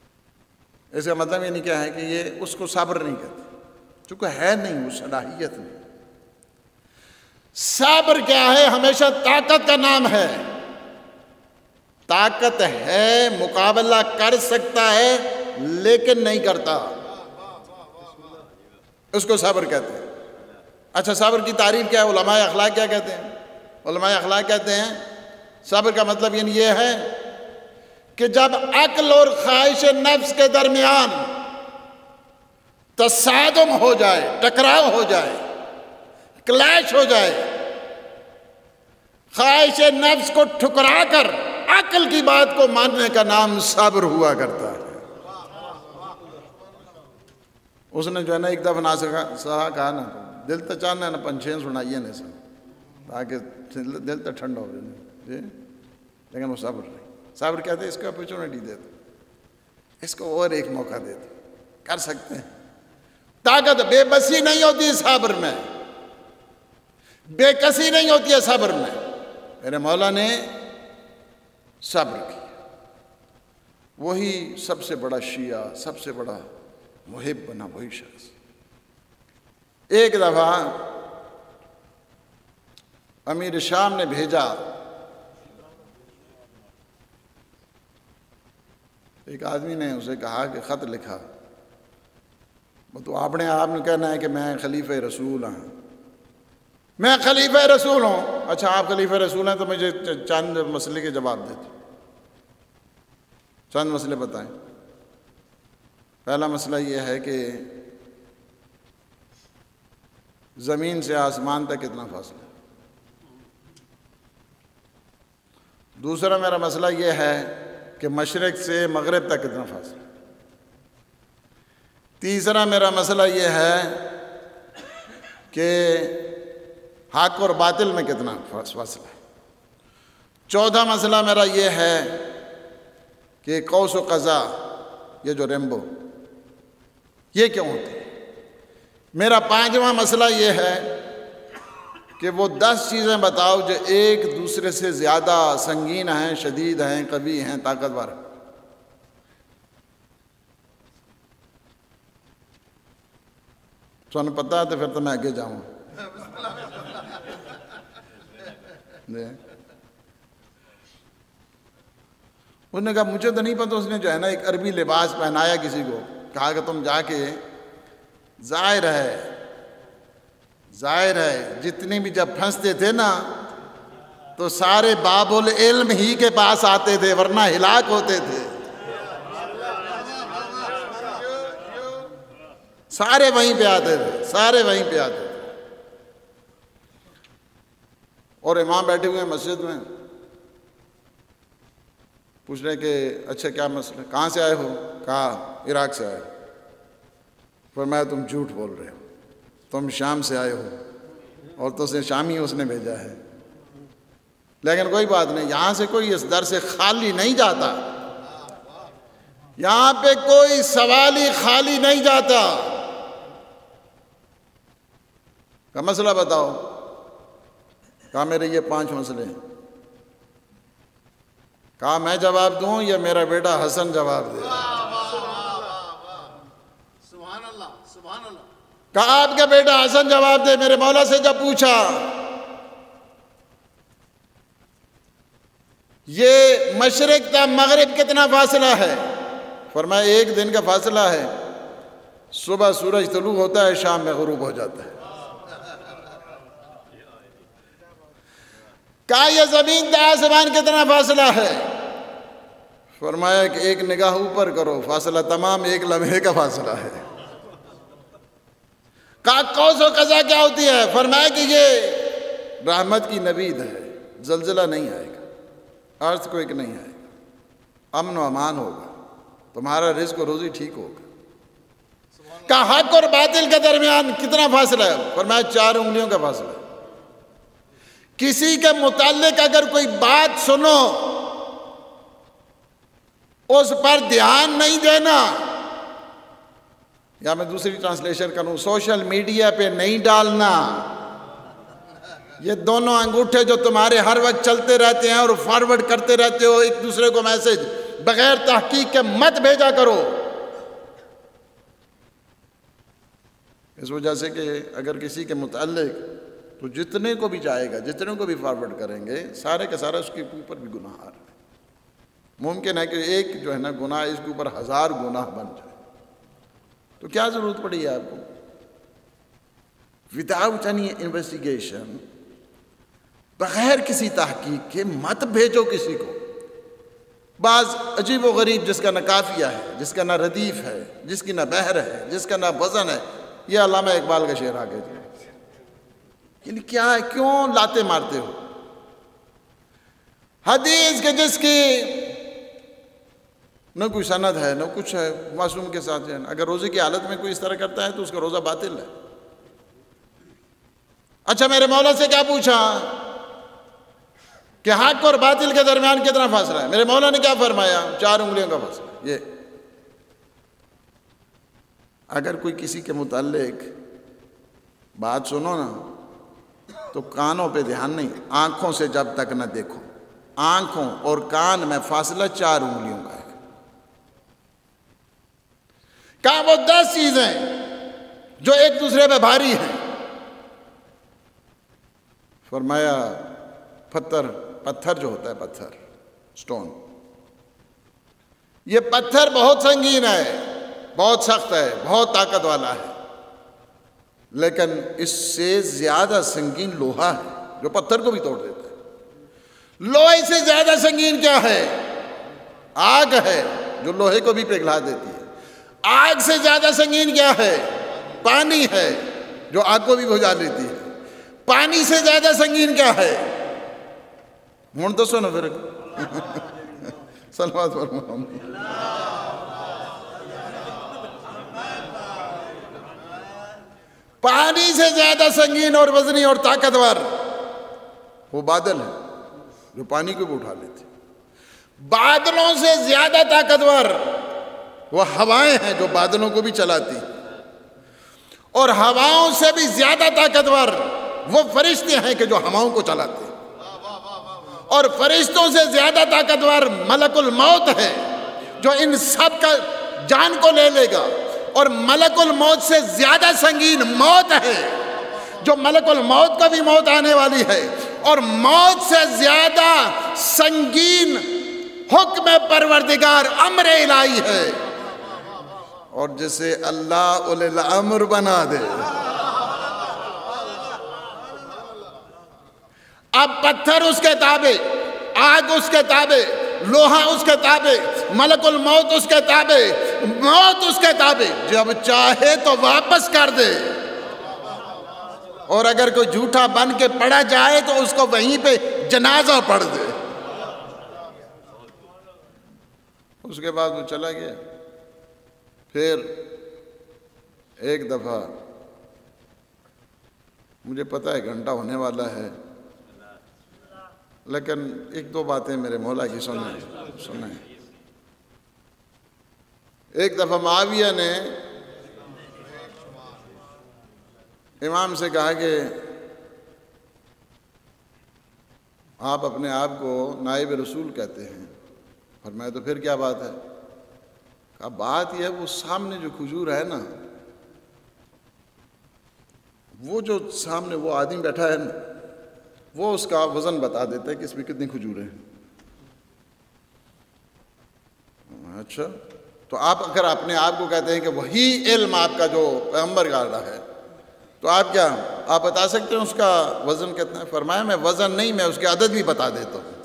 اس کا مطلب یہ نہیں کیا ہے کہ یہ اس کو صبر نہیں کہتے، چونکہ ہے نہیں، وہ صلاحیت نہیں۔ صبر کیا ہے؟ ہمیشہ طاقت کا نام ہے، طاقت ہے، مقابلہ کر سکتا ہے لیکن نہیں کرتا، اس کو صبر کہتے ہیں۔ اچھا صبر کی تعریف کیا ہے؟ علماء اخلاق کیا کہتے ہیں؟ علماء اخلاق کہتے ہیں صبر کا مطلب یہ ہے کہ جب عقل اور خواہش نفس کے درمیان تصادم ہو جائے، ٹکراؤ ہو جائے، کلیش ہو جائے، خواہش نفس کو ٹھکرا کر عقل کی بات کو ماننے کا نام صبر ہوا کرتا ہے۔ اس نے جو ہے نا ایک دفعہ ناسا سہا کہا نا دل تو چاہنا نا پنچھین سنائیے نا سن تاکہ دل تو ٹھنڈا ہو جائے، لیکن وہ صبر نہیں۔ صبر کہتے ہیں اس کو اپرچونٹی دے دو، اس کو اور ایک موقع دے دو، کر سکتے ہیں۔ طاقت، بے بسی نہیں ہوتی صبر میں، بے کسی نہیں ہوتی ہے صبر میں۔ میرے مولا نے صبر کیا، وہی سب سے بڑا شیعہ، سب سے بڑا محب بنا وہی شخص۔ ایک دفعہ امیر شام نے بھیجا، ایک آدمی نے اسے کہا کہ خط لکھا، وہ تو آپ نے آپ نے کہنا ہے کہ میں خلیفہ رسول ہوں، میں خلیفہ رسول ہوں۔ اچھا آپ خلیفہ رسول ہیں تو مجھے چند مسئلے کے جواب دیتے، چند مسئلے بتائیں۔ پہلا مسئلہ یہ ہے کہ زمین سے آسمان تک کتنا فاصلہ ہے؟ دوسرا میرا مسئلہ یہ ہے کہ مشرق سے مغرب تک کتنا فاصلہ ہے؟ تیسرا میرا مسئلہ یہ ہے کہ حق اور باطل میں کتنا فاصلہ ہے؟ چوتھا مسئلہ میرا یہ ہے کہ قوس و قزح، یہ جو ریمبو، یہ کیوں ہوتے ہیں؟ میرا پانچواں مسئلہ یہ ہے کہ وہ دس چیزیں بتاؤ جو ایک دوسرے سے زیادہ سنگین ہیں، شدید ہیں، قوی ہیں، طاقتور ہیں۔ تمہیں پتہ ہے تو پھر تو میں آگے جاؤں۔ انہوں نے کہا مجھے تو نہیں پتہ۔ اس نے جو ہے نا ایک عربی لباس پہنایا کسی کو، کہا کہ تم جا کے، ظاہر ہے ظاہر ہے جتنی بھی جب پھنستے تھے نا تو سارے باب العلم ہی کے پاس آتے تھے، ورنہ ہلاک ہوتے تھے، سارے وہیں پہ آتے تھے، سارے وہیں پہ آتے تھے۔ اور امام بیٹھے ہوئے ہیں مسجد میں، پوچھ رہے کہ اچھا کیا مسئلہ، کہاں سے آئے ہو؟ کہا عراق سے آئے۔ فرمایا تم جھوٹ بول رہے ہو، تم شام سے آئے ہو، اور تو سے شامی اس نے بھیجا ہے۔ لیکن کوئی بات نہیں، یہاں سے کوئی اس در سے خالی نہیں جاتا، یہاں پہ کوئی سوال ہی خالی نہیں جاتا۔ کا مسئلہ بتاؤ؟ کہا میرے یہ پانچ مسئلے ہیں۔ کہا میں جواب دوں یا میرا بیٹا حسن جواب دے؟ سبحان اللہ، سبحان اللہ۔ کہا آپ کا بیٹا حسن جواب دے۔ میرے مولا سے جب پوچھا یہ مشرق تا مغرب کتنا فاصلہ ہے؟ فرمایا ایک دن کا فاصلہ ہے، صبح سورج طلوع ہوتا ہے، شام میں غروب ہو جاتا ہے۔ کہا یہ زمین تا آسمان کتنا فاصلہ ہے؟ فرمایا کہ ایک نگاہ اوپر کرو، فاصلہ تمام ایک لمحے کا فاصلہ ہے۔ کہا قوس و قزح کیا ہوتی ہے؟ فرمایا کہ یہ رحمت کی نوید ہے، زلزلہ نہیں آئے گا، ارتھ کوئک نہیں آئے گا، امن و امان ہوگا، تمہارا رزق و روزی ٹھیک ہوگا۔ کہا حق اور باطل کے درمیان کتنا فاصلہ ہے؟ فرمایا چار انگلیوں کا فاصلہ ہے۔ کسی کے متعلق اگر کوئی بات سنو اس پر دھیان نہیں دینا، یا میں دوسری ٹرانسلیشن کروں، سوشل میڈیا پہ نہیں ڈالنا۔ یہ دونوں انگوٹھے جو تمہارے ہر وقت چلتے رہتے ہیں اور فارورڈ کرتے رہتے ہو ایک دوسرے کو میسج، بغیر تحقیق کے مت بھیجا کرو۔ اس وجہ سے کہ اگر کسی کے متعلق تو جتنے کو بھی جائے گا، جتنے کو بھی فارورڈ کریں گے، سارے کا سارا اس کے اوپر بھی گناہ آ رہا ہے۔ ممکن ہے کہ ایک جو ہے نا گناہ اس کے اوپر ہزار گناہ بن جائے، تو کیا ضرورت پڑی ہے آپ کو؟ وداؤٹ اینی انویسٹیگیشن، بغیر کسی تحقیق کے مت بھیجو کسی کو۔ بعض عجیب و غریب جس کا نہ قافیہ ہے، جس کا نہ ردیف ہے، جس کی نہ بحر ہے، جس کا نہ وزن ہے، یہ علامہ اقبال کا شعر آگے جائے، یعنی کیا ہے؟ کیوں لاتے مارتے ہو؟ حدیث کے جس کی نہ کوئی سند ہے نہ کچھ ہے، معصوم کے ساتھ ہے، اگر روزے کی حالت میں کوئی اس طرح کرتا ہے تو اس کا روزہ باطل ہے۔ اچھا میرے مولا سے کیا پوچھا کہ حق اور باطل کے درمیان کتنا فاصلہ ہے؟ میرے مولا نے کیا فرمایا؟ چار انگلیوں کا فاصلہ۔ یہ اگر کوئی کسی کے متعلق بات سنو نا تو کانوں پہ دھیان نہیں، آنکھوں سے جب تک نہ دیکھو، آنکھوں اور کان میں فاصلہ چار انگلیوں کا ہے۔ کہا وہ دس چیزیں جو ایک دوسرے پہ بھاری ہیں، فرمایا پتھر پتھر جو ہوتا ہے، پتھر سٹون، یہ پتھر بہت سنگین ہے، بہت سخت ہے، بہت طاقت والا ہے، لیکن اس سے زیادہ سنگین لوہا ہے جو پتھر کو بھی توڑ دیتا ہے۔ لوہے سے زیادہ سنگین کیا ہے؟ آگ ہے جو لوہے کو بھی پگھلا دیتی ہے۔ آگ سے زیادہ سنگین کیا ہے؟ پانی ہے جو آگ کو بھی بجھا لیتی ہے۔ پانی سے زیادہ سنگین کیا ہے؟ ہوں تو سنو پھر صلوات فرماؤ۔ پانی سے زیادہ سنگین اور وزنی اور طاقتور وہ بادل ہے جو پانی کو بھی اٹھا لیتے۔ بادلوں سے زیادہ طاقتور وہ ہوائیں ہیں جو بادلوں کو بھی چلاتی، اور ہواؤں سے بھی زیادہ طاقتور وہ فرشتے ہیں کہ جو ہواؤں کو چلاتے ہیں، اور فرشتوں سے زیادہ طاقتور ملک الموت ہے جو ان سب کا جان کو لے لے گا، اور ملک الموت سے زیادہ سنگین موت ہے جو ملک الموت کا بھی موت آنے والی ہے، اور موت سے زیادہ سنگین حکم پروردگار امر الہی ہے، اور جسے اللہ اولی الامر بنا دے۔ اب پتھر اس کے تابع، آگ اس کے تابع، لوہا اس کے تابع، ملک الموت اس کے تابع، موت اس کے تابع، جب چاہے تو واپس کر دے، اور اگر کوئی جھوٹا بن کے پڑا جائے تو اس کو وہیں پہ جنازہ پڑھ دے۔ اس کے بعد وہ چلا گیا۔ پھر ایک دفعہ مجھے پتہ ہے گھنٹہ ہونے والا ہے، لیکن ایک دو باتیں میرے مولا کی سنیں سنیں ایک دفعہ معاویہ نے امام سے کہا کہ آپ اپنے آپ کو نائب رسول کہتے ہیں، فرمایا تو پھر کیا بات ہے؟ کہا بات یہ ہے وہ سامنے جو کھجور ہے نا، وہ جو سامنے وہ آدمی بیٹھا ہے نا، وہ اس کا وزن بتا دیتا ہے کہ اس میں کتنی کھجوریں ہیں۔ اچھا، تو آپ اگر اپنے آپ کو کہتے ہیں کہ وہی علم آپ کا جو پیغمبر کا رہا ہے، تو آپ کیا آپ بتا سکتے ہیں اس کا وزن کتنا ہے؟ فرمایا میں وزن نہیں، میں اس کے عدد بھی بتا دیتا ہوں۔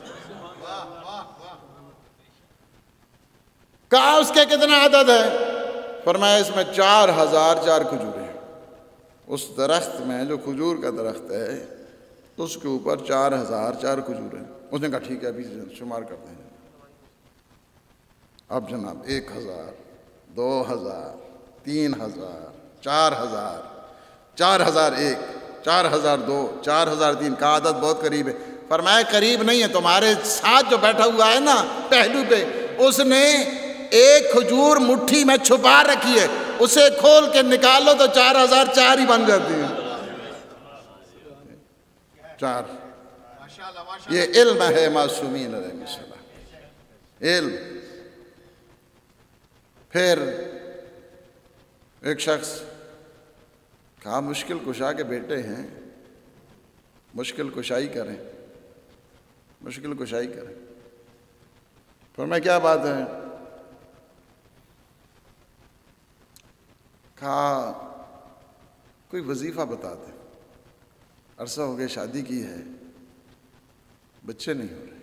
کہا اس کے کتنا عدد ہے؟ فرمایا اس میں چار ہزار چار کھجوریں ہیں۔ اس درخت میں جو کھجور کا درخت ہے اس کے اوپر چار ہزار چار کھجور ہیں۔ اس نے کہا ٹھیک ہے ابھی شمار کرتے ہیں۔ اب جناب ایک ہزار، دو ہزار، تین ہزار، چار ہزار، چار ہزار ایک، چار ہزار دو، چار ہزار تین کا عدد بہت قریب ہے۔ فرمایا قریب نہیں ہے، تمہارے ساتھ جو بیٹھا ہوا ہے نا پہلو پہ، اس نے ایک کھجور مٹھی میں چھپا رکھی ہے، اسے کھول کے نکالو تو چار ہزار چار ہی بن جاتی ہے۔ چار، یہ علم ہے معصومین علیہ السلام، علم۔ پھر ایک شخص کہا مشکل کشا کے بیٹے ہیں، مشکل کشائی کریں، مشکل کشائی کریں۔ فرمایا کیا بات ہے؟ کہا کوئی وظیفہ بتا دیں، عرصہ ہو گیا شادی کی ہے، بچے نہیں ہو رہے،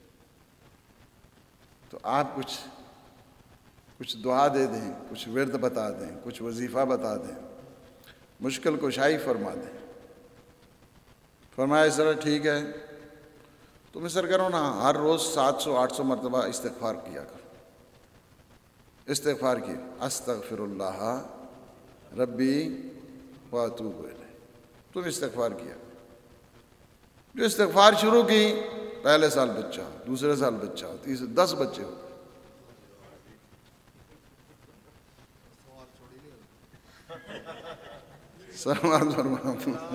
تو آپ کچھ کچھ دعا دے دیں، کچھ ورد بتا دیں، کچھ وظیفہ بتا دیں، مشکل کشائی فرما دیں۔ فرمایا اس طرح ٹھیک ہے، تم اس طرح کرو نا، ہر روز سات سو آٹھ سو مرتبہ استغفار کیا کرو۔ استغفار کی، استغفر اللہ ربی واتوب الیہ، تم استغفار کیا۔ جو استغفار شروع کی، پہلے سال بچہ، دوسرے سال بچہ، تیسرے دس بچے ہو۔ سلام فرما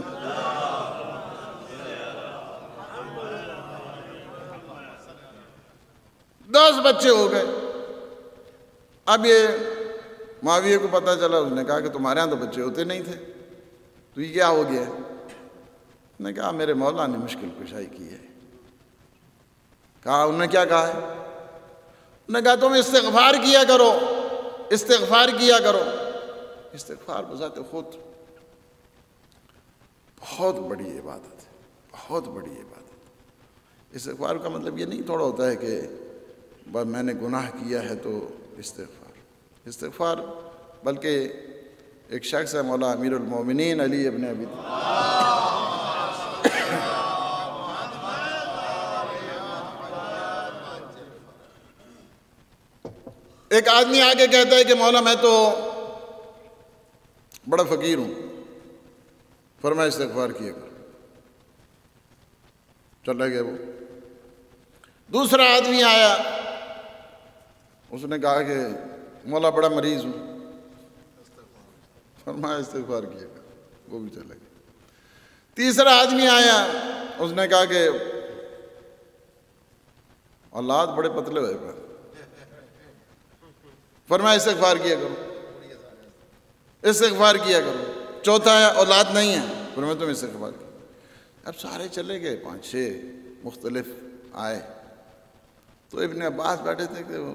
دس بچے ہو گئے۔ اب یہ معاویہ کو پتہ چلا، اس نے کہا کہ تمہارے ہاں تو بچے ہوتے نہیں تھے، تو یہ کیا ہو گیا ہے؟ اس نے کہا میرے مولا نے مشکل کشائی کی ہے۔ کہا انہوں نے کیا کہا ہے؟ انہوں نے کہا تم استغفار کیا کرو، استغفار کیا کرو۔ استغفار بذات خود بہت بڑی عبادت ہے، بہت بڑی عبادت۔ استغفار کا مطلب یہ نہیں تھوڑا ہوتا ہے کہ بس میں نے گناہ کیا ہے تو استغفار۔ استغفار بلکہ ایک شخص ہے مولا امیر المومنین علی ابن ابی ایک آدمی آگے کہتا ہے کہ مولا میں تو بڑا فقیر ہوں۔ فرمایا استغفار کیے گا، چلا گیا وہ۔ دوسرا آدمی آیا، اس نے کہا کہ مولا بڑا مریض ہوں۔ فرمایا استغفار کیے گا، وہ بھی چلا گیا۔ تیسرا آدمی آیا، اس نے کہا کہ اولاد بڑے پتلے ہوئے پر۔ فرمایا استغفار کیا کرو، استغفار کیا کرو۔ چوتھا ہے اولاد نہیں ہے، فرمایا تم استغفار کیا۔ اب سارے چلے گئے، پانچ چھ مختلف آئے، تو ابن عباس بیٹھے تھے کہ وہ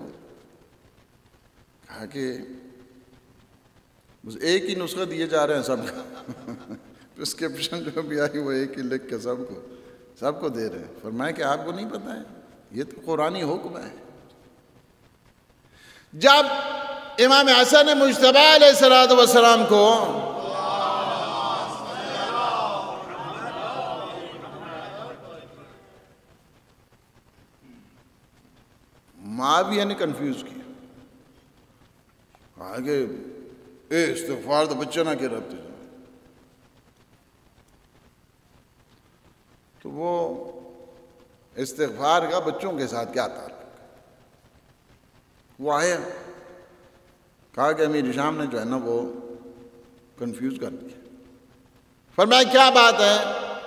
کہا کہ بس ایک ہی نسخہ دیے جا رہے ہیں سب کو، پرسکرپشن جو بھی آئی وہ ایک ہی لکھ کے سب کو سب کو دے رہے ہیں۔ فرمایا کہ آپ کو نہیں پتہ ہے، یہ تو قرآنی حکم ہے۔ جب امام حسن مجتبی علیہ السلام کو معاویہ نے کنفیوز کیا، آگے اے استغفار تو بچہ نہ کہہ رہتے، تو وہ استغفار کا بچوں کے ساتھ کیا تعلق؟ وہ آیا، کہا کہ امیر شام نے جو ہے نا وہ کنفیوز کر دیا۔ فرمایا کیا بات ہے؟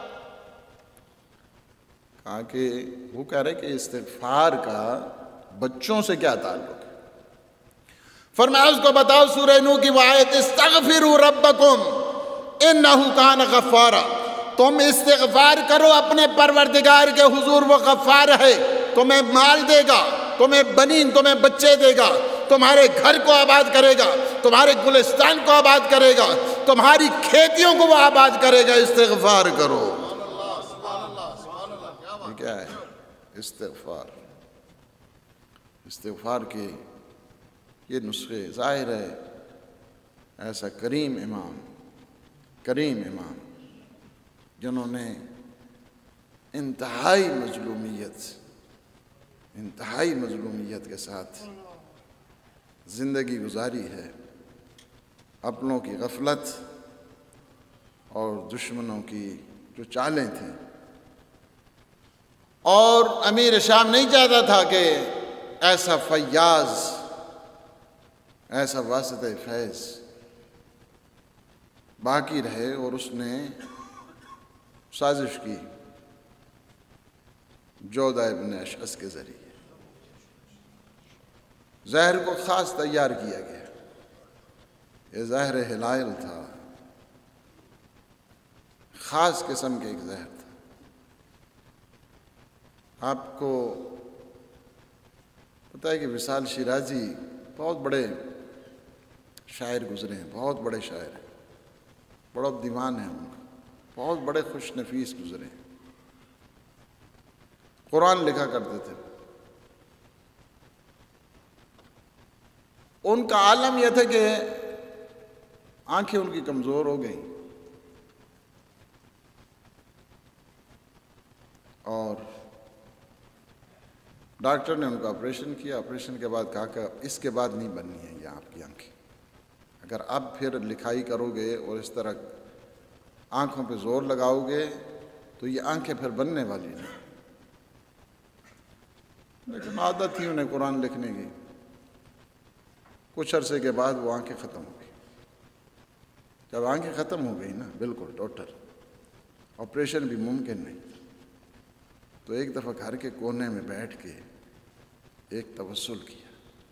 کہا کہ وہ کہہ رہے کہ استغفار کا بچوں سے کیا تعلق ہے؟ فرمایا اس کو بتاؤ سورہ نوح کی وہ آیت استغفروا ربکم انہ کان غفارا، تم استغفار کرو اپنے پروردگار کے حضور، وہ غفار ہے، تمہیں مال دے گا، تمہیں بنین، تمہیں بچے دے گا، تمہارے گھر کو آباد کرے گا، تمہارے گلستان کو آباد کرے گا، تمہاری کھیتیوں کو وہ آباد کرے گا۔ استغفار کرو۔ یہ کیا ہے؟ استغفار۔ استغفار کے یہ نسخے ظاہر ہے ایسا کریم امام کریم امام جنہوں نے انتہائی مظلومیت انتہائی مظلومیت کے ساتھ زندگی گزاری ہے، اپنوں کی غفلت اور دشمنوں کی جو چالیں تھیں، اور امیر شام نہیں چاہتا تھا کہ ایسا فیاض، ایسا واسطہ فیض باقی رہے، اور اس نے سازش کی جودہ ابن اشعث کے ذریعے۔ زہر کو خاص تیار کیا گیا، یہ زہر ہلال تھا، خاص قسم کے ایک زہر تھا۔ آپ کو پتہ ہے کہ وصال شیرازی بہت بڑے شاعر گزرے ہیں، بہت بڑے شاعر ہیں، بڑا دیوان ہے ان کا، بہت بڑے خوش نفیس گزرے ہیں، قرآن لکھا کرتے تھے۔ ان کا عالم یہ تھا کہ آنکھیں ان کی کمزور ہو گئیں اور ڈاکٹر نے ان کا آپریشن کیا۔ آپریشن کے بعد کہا کہ اس کے بعد نہیں بننی ہے یہ آپ کی آنکھیں، اگر اب پھر لکھائی کرو گے اور اس طرح آنکھوں پہ زور لگاؤ گے تو یہ آنکھیں پھر بننے والی نہیں۔ لیکن عادت تھی انہیں قرآن لکھنے کی۔ کچھ عرصے کے بعد وہ آنکھیں ختم ہو گئی۔ جب آنکھیں ختم ہو گئی نا بالکل ٹوٹل، آپریشن بھی ممکن نہیں، تو ایک دفعہ گھر کے کونے میں بیٹھ کے ایک توسل کیا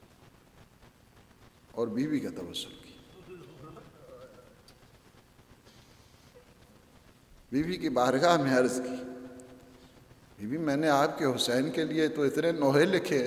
اور بیوی کا توسل کیا۔ بیوی کی بارگاہ میں عرض کی، بیوی میں نے آپ کے حسین کے لیے تو اتنے نوحے لکھے،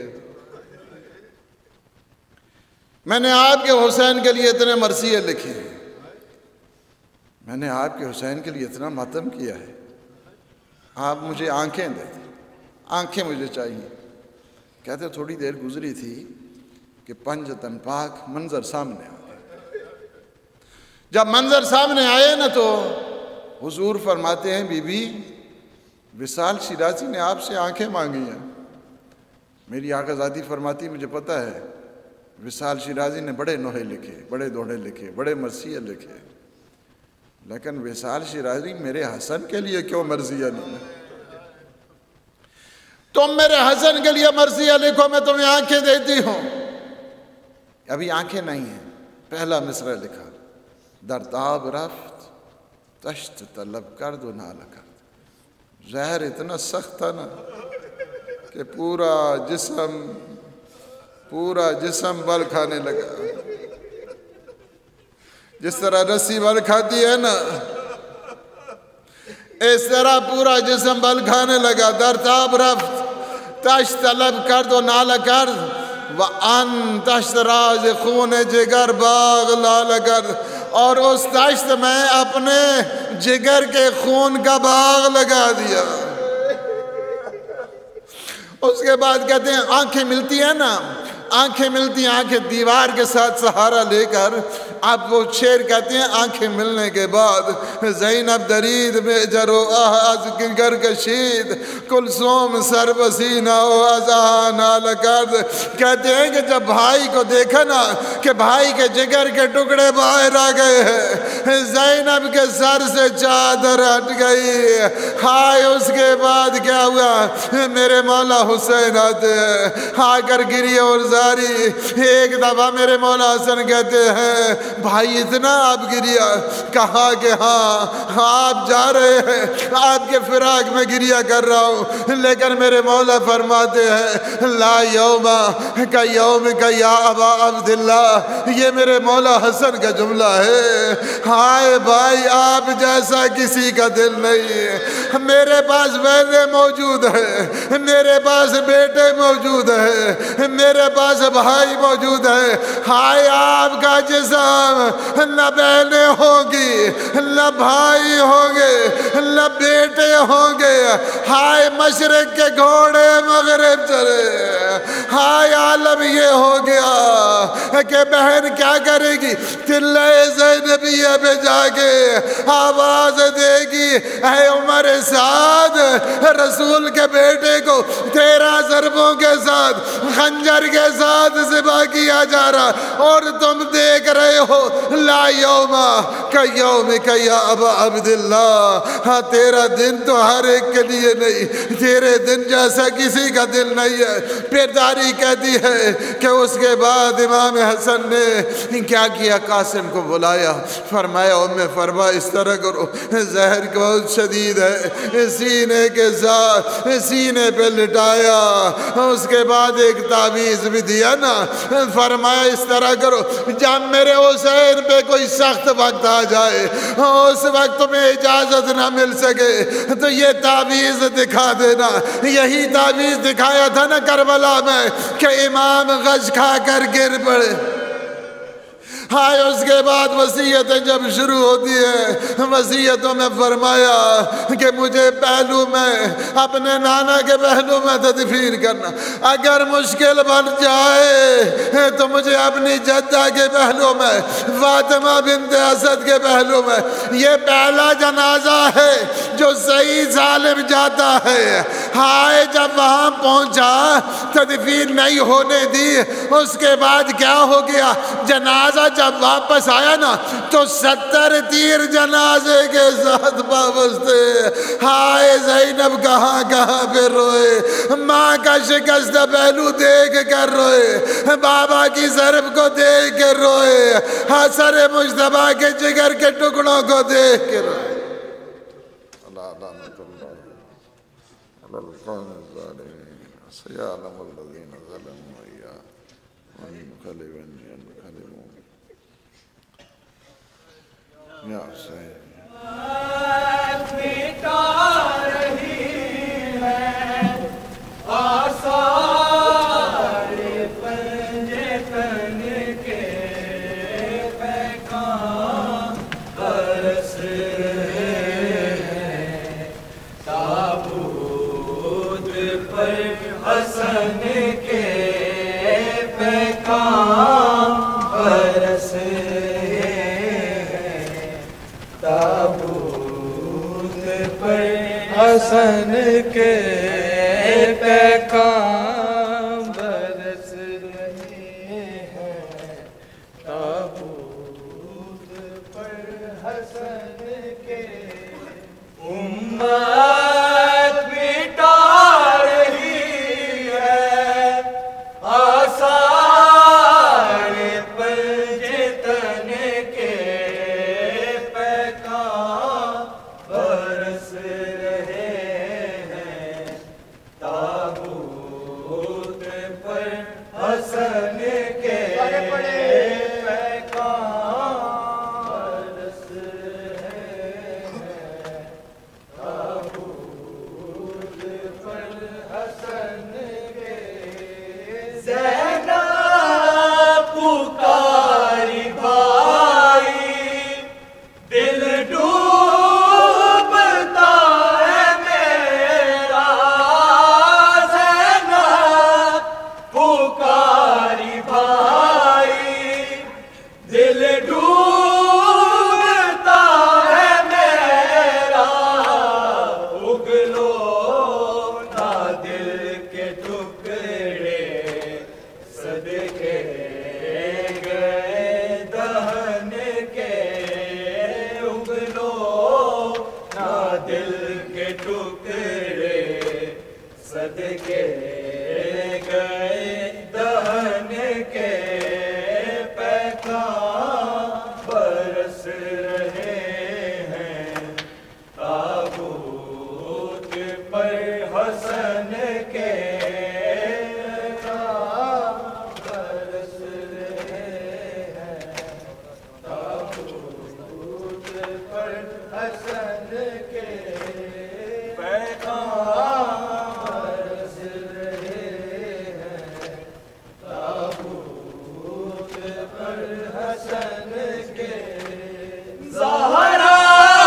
میں نے آپ کے حسین کے لیے اتنے مرثیے لکھے، میں نے آپ کے حسین کے لیے اتنا ماتم کیا ہے، آپ مجھے آنکھیں دے دیں، آنکھیں مجھے چاہیے۔ کہتے تھوڑی دیر گزری تھی کہ پنج تن پاک منظر سامنے آ گئے۔ جب منظر سامنے آئے نا تو حضور فرماتے ہیں بی بی وصال شیرازی نے آپ سے آنکھیں مانگی ہیں۔ میری آقازادی فرماتی مجھے پتہ ہے وصال شیرازی نے بڑے نوحے لکھے، بڑے دوڑے لکھے، بڑے مرثیے لکھے، لیکن وصال شیرازی میرے حسن کے لیے کیوں مرثیہ نہیں؟ تم میرے حسن کے لیے مرثیہ لکھو، میں تمہیں آنکھیں دیتی ہوں۔ ابھی آنکھیں نہیں ہیں، پہلا مصرع لکھا، درتاب رفت تشت طلب کرد و نال کرد۔ زہر اتنا سخت تھا نا کہ پورا جسم پورا جسم بل کھانے لگا، جس طرح رسی بل کھاتی ہے نا اس طرح پورا جسم بل کھانے لگا۔ درتاب رفت تشت طلب کرد و نال کرد وان تشت راز خون جگر باغ لال کرد، اور اس تشت میں اپنے جگر کے خون کا باغ لگا دیا۔ اس کے بعد کہتے ہیں آنکھیں ملتی ہیں نا، آنکھیں ملتی ہیں، آنکھیں دیوار کے ساتھ سہارا لے کر آپ وہ شعر کہتے ہیں آنکھیں ملنے کے بعد زینب درید میں جرو آہ از گر کشید کلثوم سر بسینہ و ازاں نال کرد۔ کہتے ہیں کہ جب بھائی کو دیکھا نا کہ بھائی کے جگر کے ٹکڑے باہر آ گئے ہیں، زینب کے سر سے چادر ہٹ گئی، ہائے اس کے بعد کیا ہوا؟ میرے مولا حسین آتے ہیں، آ کر گری اور زاری۔ ایک دفعہ میرے مولا حسن کہتے ہیں بھائی اتنا آپ گریا؟ کہا کہ ہاں آپ جا رہے ہیں، آپ کے فراق میں گریا کر رہا ہوں، لیکن میرے مولا فرماتے ہیں لا یوم کا یوم کا یا ابا عبداللہ، یہ میرے مولا حسن کا جملہ ہے۔ ہائے بھائی آپ جیسا کسی کا دل نہیں، میرے پاس بہنیں موجود ہیں، میرے پاس بیٹے موجود ہیں، میرے پاس بھائی موجود ہیں، ہائے آپ کا جسم نہ بہنیں ہوں گی، نہ بھائی ہوں گے، نہ بیٹے ہوں گے، ہائے مشرق کے گھوڑے مغرب چلے، ہائے عالم یہ ہو گیا کہ بہن کیا کرے گی؟ تلے زینبیہ پہ جا کے آواز دے گی اے عمر سعد، رسول کے بیٹے کو تیرہ ضربوں کے ساتھ خنجر کے ساتھ ذبح کیا جا رہا اور تم دیکھ رہے ہو لا یوم کا یوم کا یا ابا عبداللہ۔ ہاں تیرا دن تو ہر ایک کے لیے نہیں، تیرے دن جیسا کسی کا دل نہیں ہے۔ پھر تاریخ کہتی ہے کہ اس کے بعد امام حسن نے کیا کیا؟ قاسم کو بلایا، فرمایا ام فرما اس طرح کرو، زہر بہت شدید ہے، سینے کے ساتھ سینے پہ لٹایا، اس کے بعد ایک تعویذ بھی دیا نا، فرمایا اس طرح کرو جب میرے حسین پہ کوئی سخت وقت آ جائے اس وقت تمہیں اجازت نہ مل سکے تو یہ تعویذ دکھا دینا۔ یہی تعویذ دکھایا تھا نا کربلا میں کہ امام غش کھا کر گر پڑے۔ ہائے اس کے بعد وصیتیں جب شروع ہوتی ہے، وصیتوں میں فرمایا کہ مجھے پہلو میں اپنے نانا کے پہلو میں تدفین کرنا، اگر مشکل بن جائے تو مجھے اپنی جدہ کے پہلو میں، فاطمہ بنت اسد کے پہلو میں۔ یہ پہلا جنازہ ہے جو صحیح سالم جاتا ہے۔ ہائے جب وہاں پہنچا تدفین نہیں ہونے دی، اس کے بعد کیا ہو گیا؟ جنازہ جب واپس آیا نا تو ستر تیر جنازے کے ساتھ واپس تھے۔ ہائے زینب کہاں کہاں پہ روئے، ماں کا شکست پہلو دیکھ کر روئے، بابا کی ضرب کو دیکھ کر روئے، حسن مجتبیٰ کے جگر کے ٹکڑوں کو دیکھ کر روئے۔ اللہ لعنت اللہ علی القوم الظالمین سیعلم الذین ظلموا وینقلبن ینقلبون یا حسین۔ حسن کے پیغام برس رہے ہیں، تابوت پر حسن کے۔ امت مٹا رہی ہے آثار پنجتن کے، پیغام برس حسن کے پیغام برس رہے ہیں، تابوت پر حسن کے۔ زینب پکاری بھائی، دل ڈوبتا ہے میرا، زینب پکاری بھائی، دل ڈوبتا ہے میرا، اگلو نہ دل کے ٹکڑے، صدقے گئے دہن کے، اگلو نہ دل کے ٹکڑے، صدقے گئے دہن کے، پیغام برس رہے ہیں، تابوت پر حسن کے، پیغام برس رہے ہیں، تابوت پر حسن کے، پیغام برس رہے ہیں، تابوت پر حسن کے۔ زہرا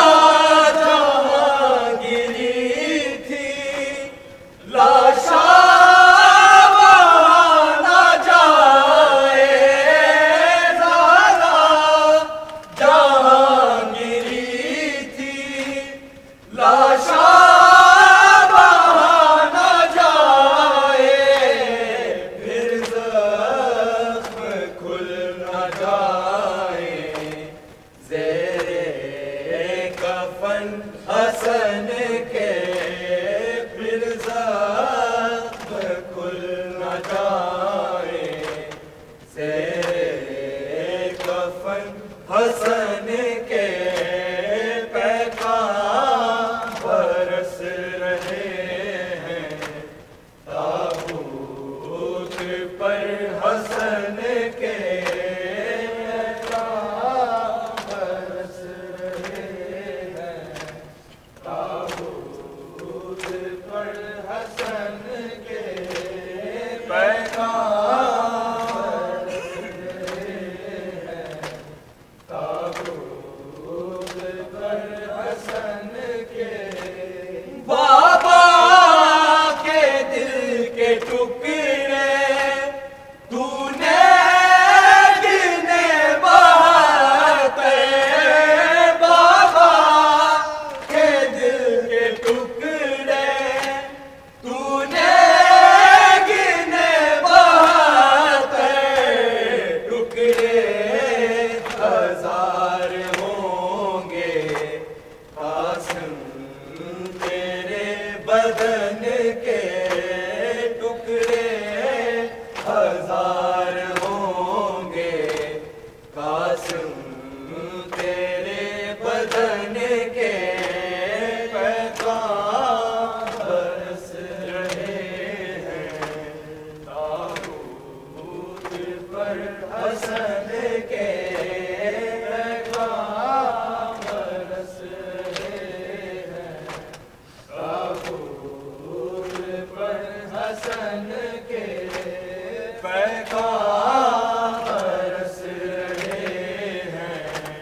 جہاں گری تھی لاشا وہاں نہ جائے، زہرا جہاں گری تھی لاشا وہاں نہ جائے، پھر زخم کھل نہ جائے، زیر کفن حسن کے، پھر زخم کھل نہ جائے، زیر کفن حسن کے، پیغام پر بدن کے ٹکڑے ہزار ہوں گے قاسم تیرے بدن کے پیغام برس رہے ہیں تابوت پر حسن کے پیغام برس رہے ہیں تابوت پر حسن کے پیغام برس رہے ہیں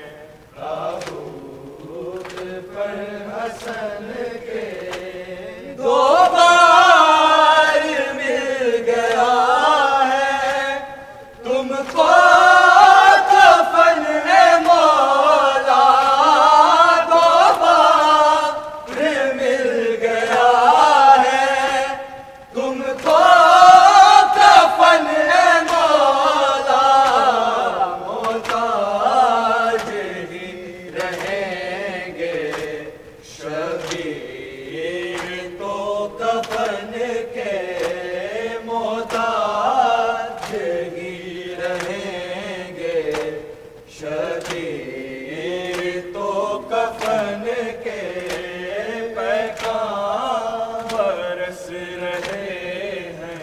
تابوت پر حسن کے دو بار مل گیا ہے تم کو کفن مولا دو بار مل گیا ہے تم کو کفن مولا محتاج ہی رہیں گے شبیر تو کفن کے محتاج ہی رہیں گے شبیر تو کفن کے پیغام برس رہے ہیں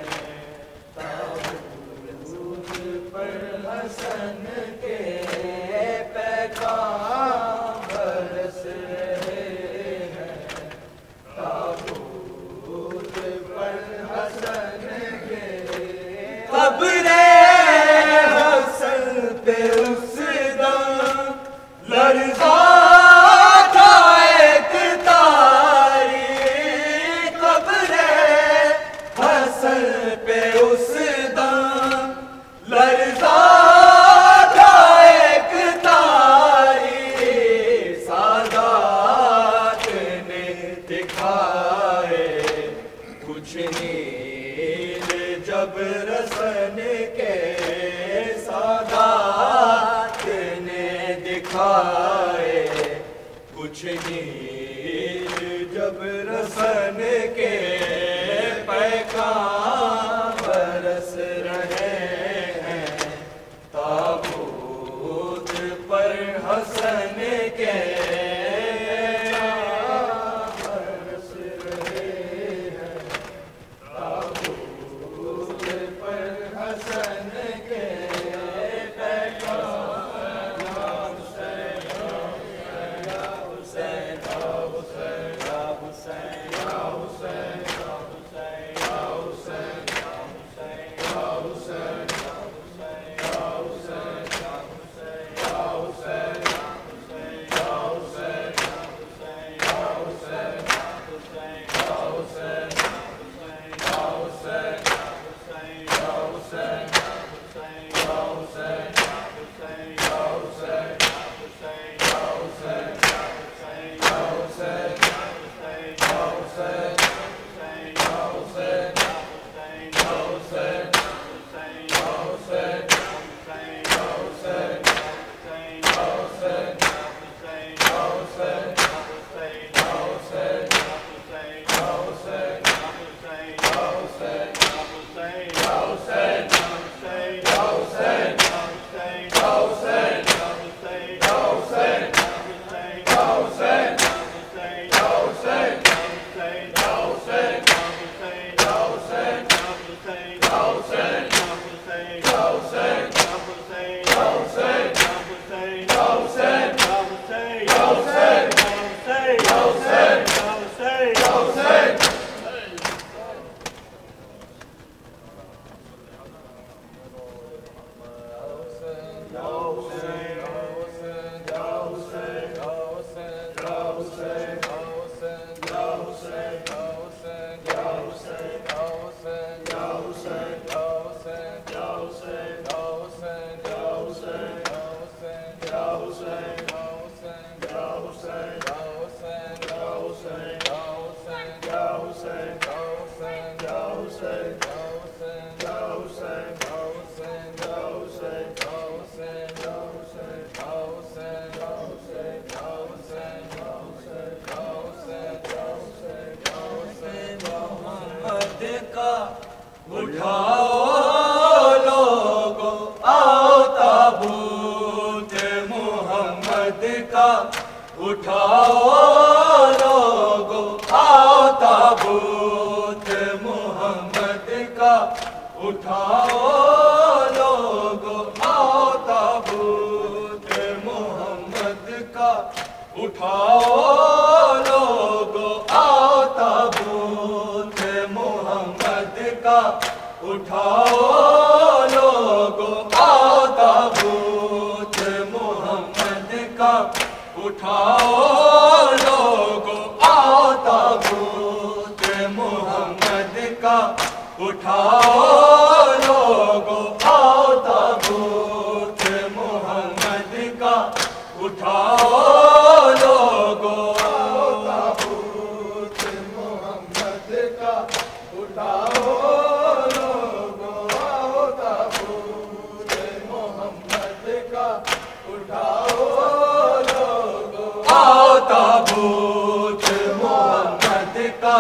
تابوت پر حسن کے پیغام برس رہے ہیں تابوت پر حسن کے قبر حسن پہ اس دم لرزا تھا ایک تاریخ قبر حسن پہ اس دم لرزا تھا ایک تاریخ سادات نے دکھائے کچھ نیل جب رسن کے سادات نے دکھائے کچھ نیل جب رسن کے پیغام برس رہے ہیں تابوت پر حسن کے برس رہے ہیں تابوت پر حسن کے پیغام یا حسین یا حسین یا حسین یا حسین یا حسین یا حسین یا حسین یا حسین یا حسین یا حسین یا حسین یا حسین یا حسین یا حسین یا حسین اٹھاؤ لوگو آؤ تابوت محمد کا، اٹھاؤ لوگو آؤ تابوت محمد کا، اٹھاؤ لوگو آؤ تابوت محمد کا، اٹھاؤ لوگو آؤ تابوت محمد کا، اٹھاؤ لوگو آؤ تابوت محمد کا، اٹھاؤ لوگو آؤ تابوت محمد کا، اٹھاؤ لوگو آؤ تابوت محمد کا، اٹھاؤ لوگو آؤ تابوت محمد کا، اٹھاؤ لوگو آؤ تابوت محمد کا، اٹھاؤ لوگو آؤ تابوت محمد کا،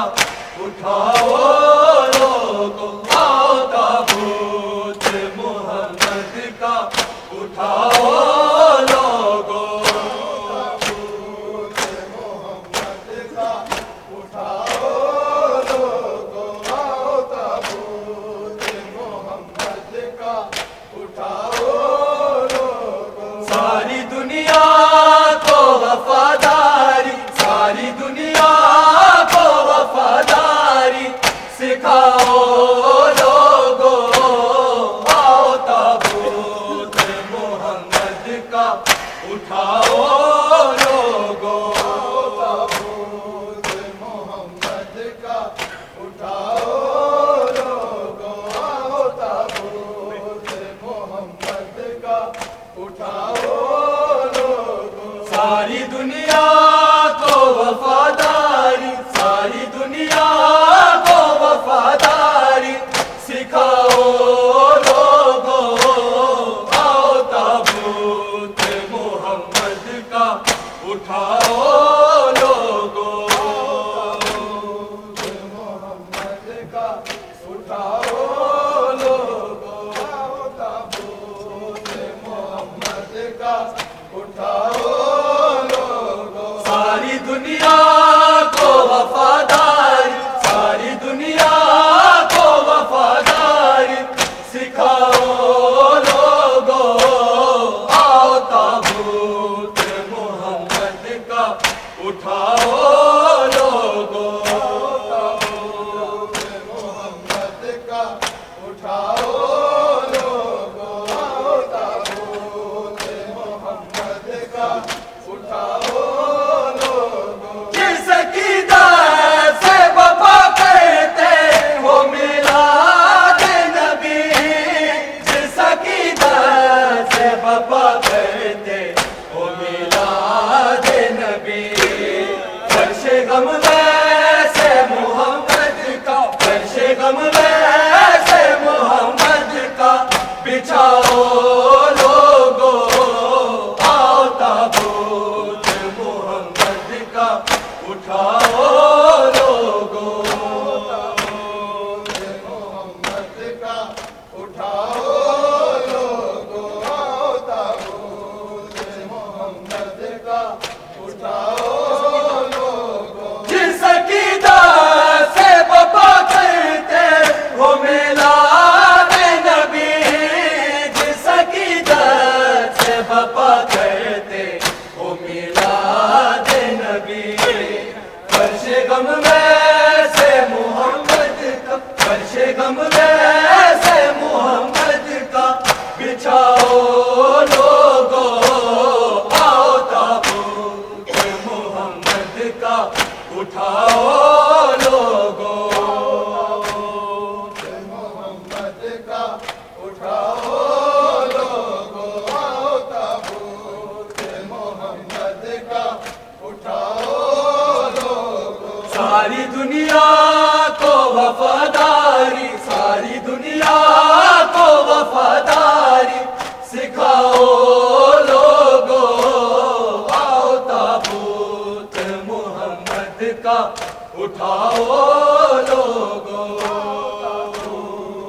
اٹھاؤ لوگو آؤ تابوت محمد کا، اٹھاؤ لوگو تابوت محمد کا، اٹھاؤ لوگو آؤ تابوت محمد کا، اٹھاؤ لوگو ساری دنیا کو وفاداری، ساری دنیا کو وفاداری سکھاؤ لوگو آؤ تابوت محمد کا، اٹھاؤ لوگو آؤ تابوت محمد کا، اٹھاؤ لوگو آؤ تابوت محمد کا، اٹھاؤ لوگو ساری دنیا کو وفاداری، ساری دنیا کو وفاداری سکھاؤ لوگو آؤ تابوت محمد کا، اٹھاؤ لوگو تابوت محمد کا، اٹھاؤ لوگو آؤ تابوت محمد کا، اٹھاؤ لوگو ساری دنیا کو وفاداری، ساری دنیا کو وفاداری سکھاؤ لوگو آؤ تابوت محمد کا، اٹھاؤ لوگو تابوت محمد کا، اٹھاؤ لوگو آؤ تابوت محمد کا، اٹھاؤ لوگو جس عقیدت سے وفا کرتے ہو میلاد نبی، جس عقیدت سے وفا کرتے ہو میلاد نبی، فرش غم ویسے محمد کا، فرش غم ویسے محمد کا بچھاؤ لوگو آؤ تابوت محمد کا، اٹھاؤ لوگو تابوت محمد کا، اٹھاؤ لوگو آؤ تابوت محمد کا، اٹھاؤ لوگو جس عقیدت سے وفا کرتے ہو میلاد نبی، جس عقیدت سے وفا کرتے ہو میلاد نبی، فرش غم ویسے محمد کا، فرش غم ویسے محمد کا بچھاؤ لوگو آؤ تابوت محمد کا، اٹھاؤ لوگو تابوت محمد کا، اٹھاؤ لوگو آؤ تابوت محمد کا، اٹھاؤ لوگو ساری دنیا کو وفاداری، ساری دنیا کو وفاداری سکھاؤ لوگو آؤ تابوت محمد کا، اٹھاؤ لوگو تابوت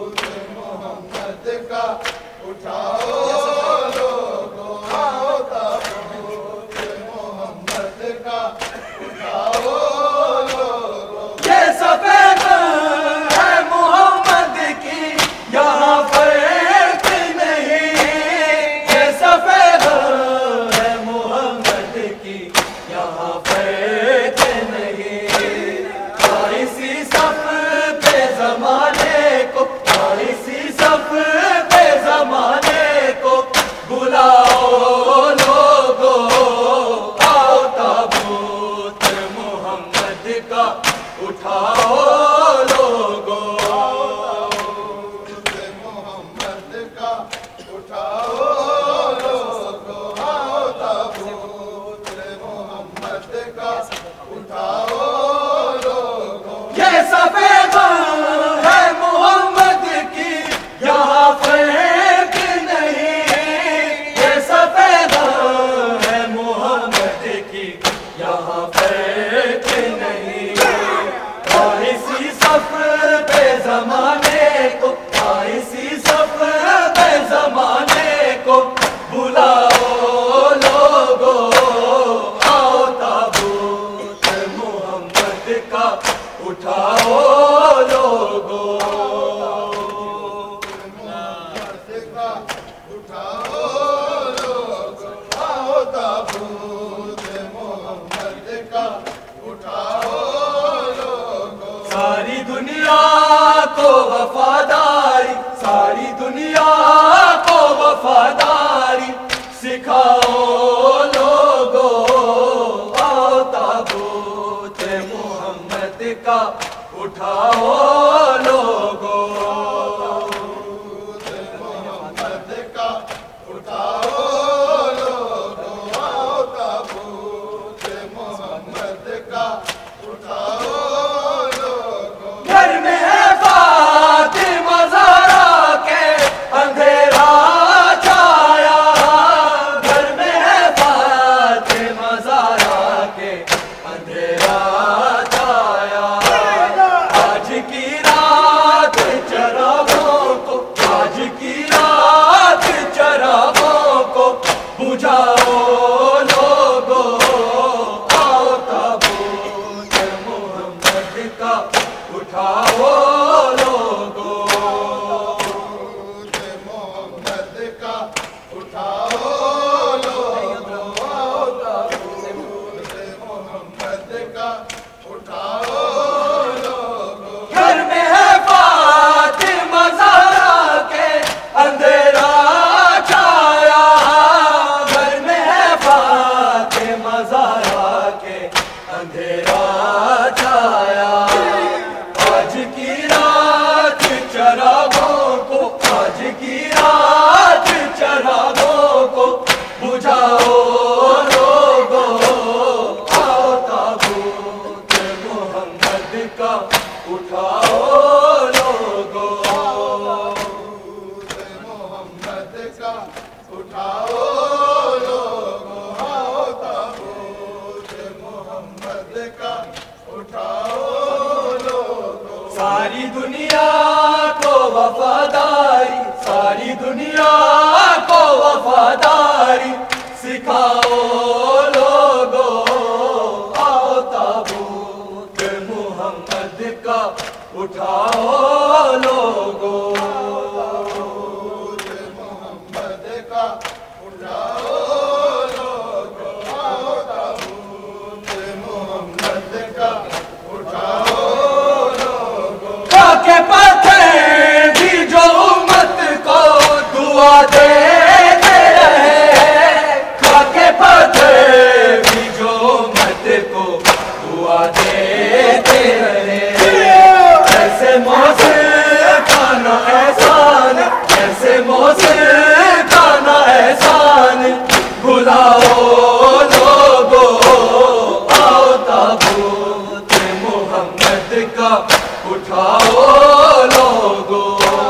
اٹھاؤ لوگو، تابوت محمد کا اٹھاؤ لوگو، آؤ تابوت محمد کا اٹھاؤ لوگو، یہ سفید ہے محمد کی یہاں فرق نہیں، یہ سفید ہے محمد کی یہاں فرق نہیں، اور اسی سفر پہ زمانے کو، اور اسی سفر پہ زمانے کو بلاؤ لوگو، آؤ تابوت محمد کا اٹھاؤ لوگو، محمد کا اٹھاؤ لوگو، آؤ تابوت محمد کا اٹھاؤ لوگو، ساری دنیا کو وفاداری، ساری دنیا کو وفاداری سکھاؤ لوگو، آؤ تابوت محمد کا اٹھاؤ لوگو، تابوت محمد کا اٹھاؤ لوگو، آؤ تابوت محمد کا اٹھاؤ لوگو، گھر میں ہے فاطمہ زہرا کے اندھیرا چھایا، گھر میں ہے فاطمہ زہرا کے اندھیرا چھایا، آج کی رات چراغوں کو، آج کی رات چراغوں کو بجھاؤ لوگو، آؤ تابوت محمد کا اٹھاؤ لوگو، تابوت محمد کا اٹھاؤ لوگو، آؤ تابوت محمد کا اٹھاؤ لوگو، گھر میں ہے فاطمہ زہرا کے اندھیرا چھایا، گھر میں ہے فاطمہ زہرا کے اندھیرا چھایا، آج کی رات چراغوں کو، آج کی رات چراغوں کو بجھاؤ لوگو، آؤ تابوت محمد کا اٹھاؤ لوگو، تابوت محمد کا اٹھاؤ لوگو، آؤ تابوت محمد کا اٹھاؤ لوگو، ساری دنیا کو وفاداری، ساری دنیا کو وفاداری سکھاؤ لوگو، آؤ تابوت محمد کا اٹھاؤ لوگو، تابوت محمد کا اٹھاؤ لوگو، آؤ تابوت محمد کا اٹھاؤ لوگو، کے پتھر بھی جو امت کو دعا دیتے رہے، کے پتھر بھی جو امت کو دعا دیتے رہے، ایسے موسم کا نہ احسان، ایسے موسم کا نہ احسان بھلاؤ لوگو، آؤ تابوت محمد کا اٹھاؤ لوگو،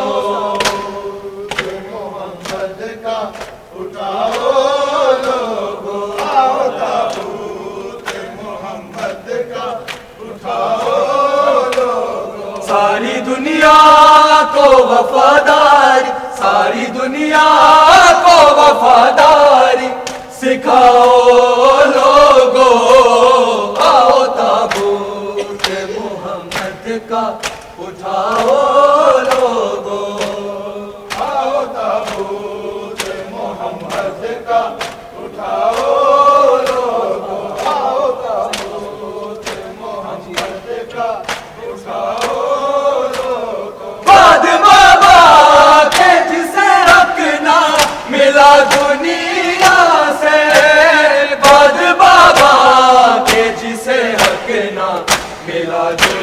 محمد کا اٹھاؤ لوگو، آؤ تابوت محمد کا اٹھاؤ لوگو، ساری دنیا کو وفاداری، ساری دنیا کو وفاداری سکھاؤ لوگو، آؤ تابوت محمد کا اٹھاؤ لوگو، آؤ تابوت محمد کا اٹھاؤ لوگو، آؤ تابوت محمد کا اٹھاؤ لوگو، بعد بابا کے جسے رکھنا ملا دنیا سے، بعد بابا کے جسے رکھنا ملا دنیا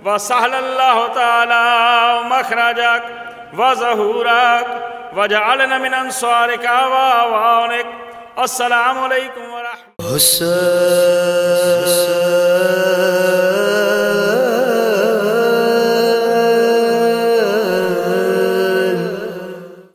وسهل الله تعالى مخرجك وظهورك وجعلنا من أنصارك وأعوانك. السلام عليكم ورحمة الله.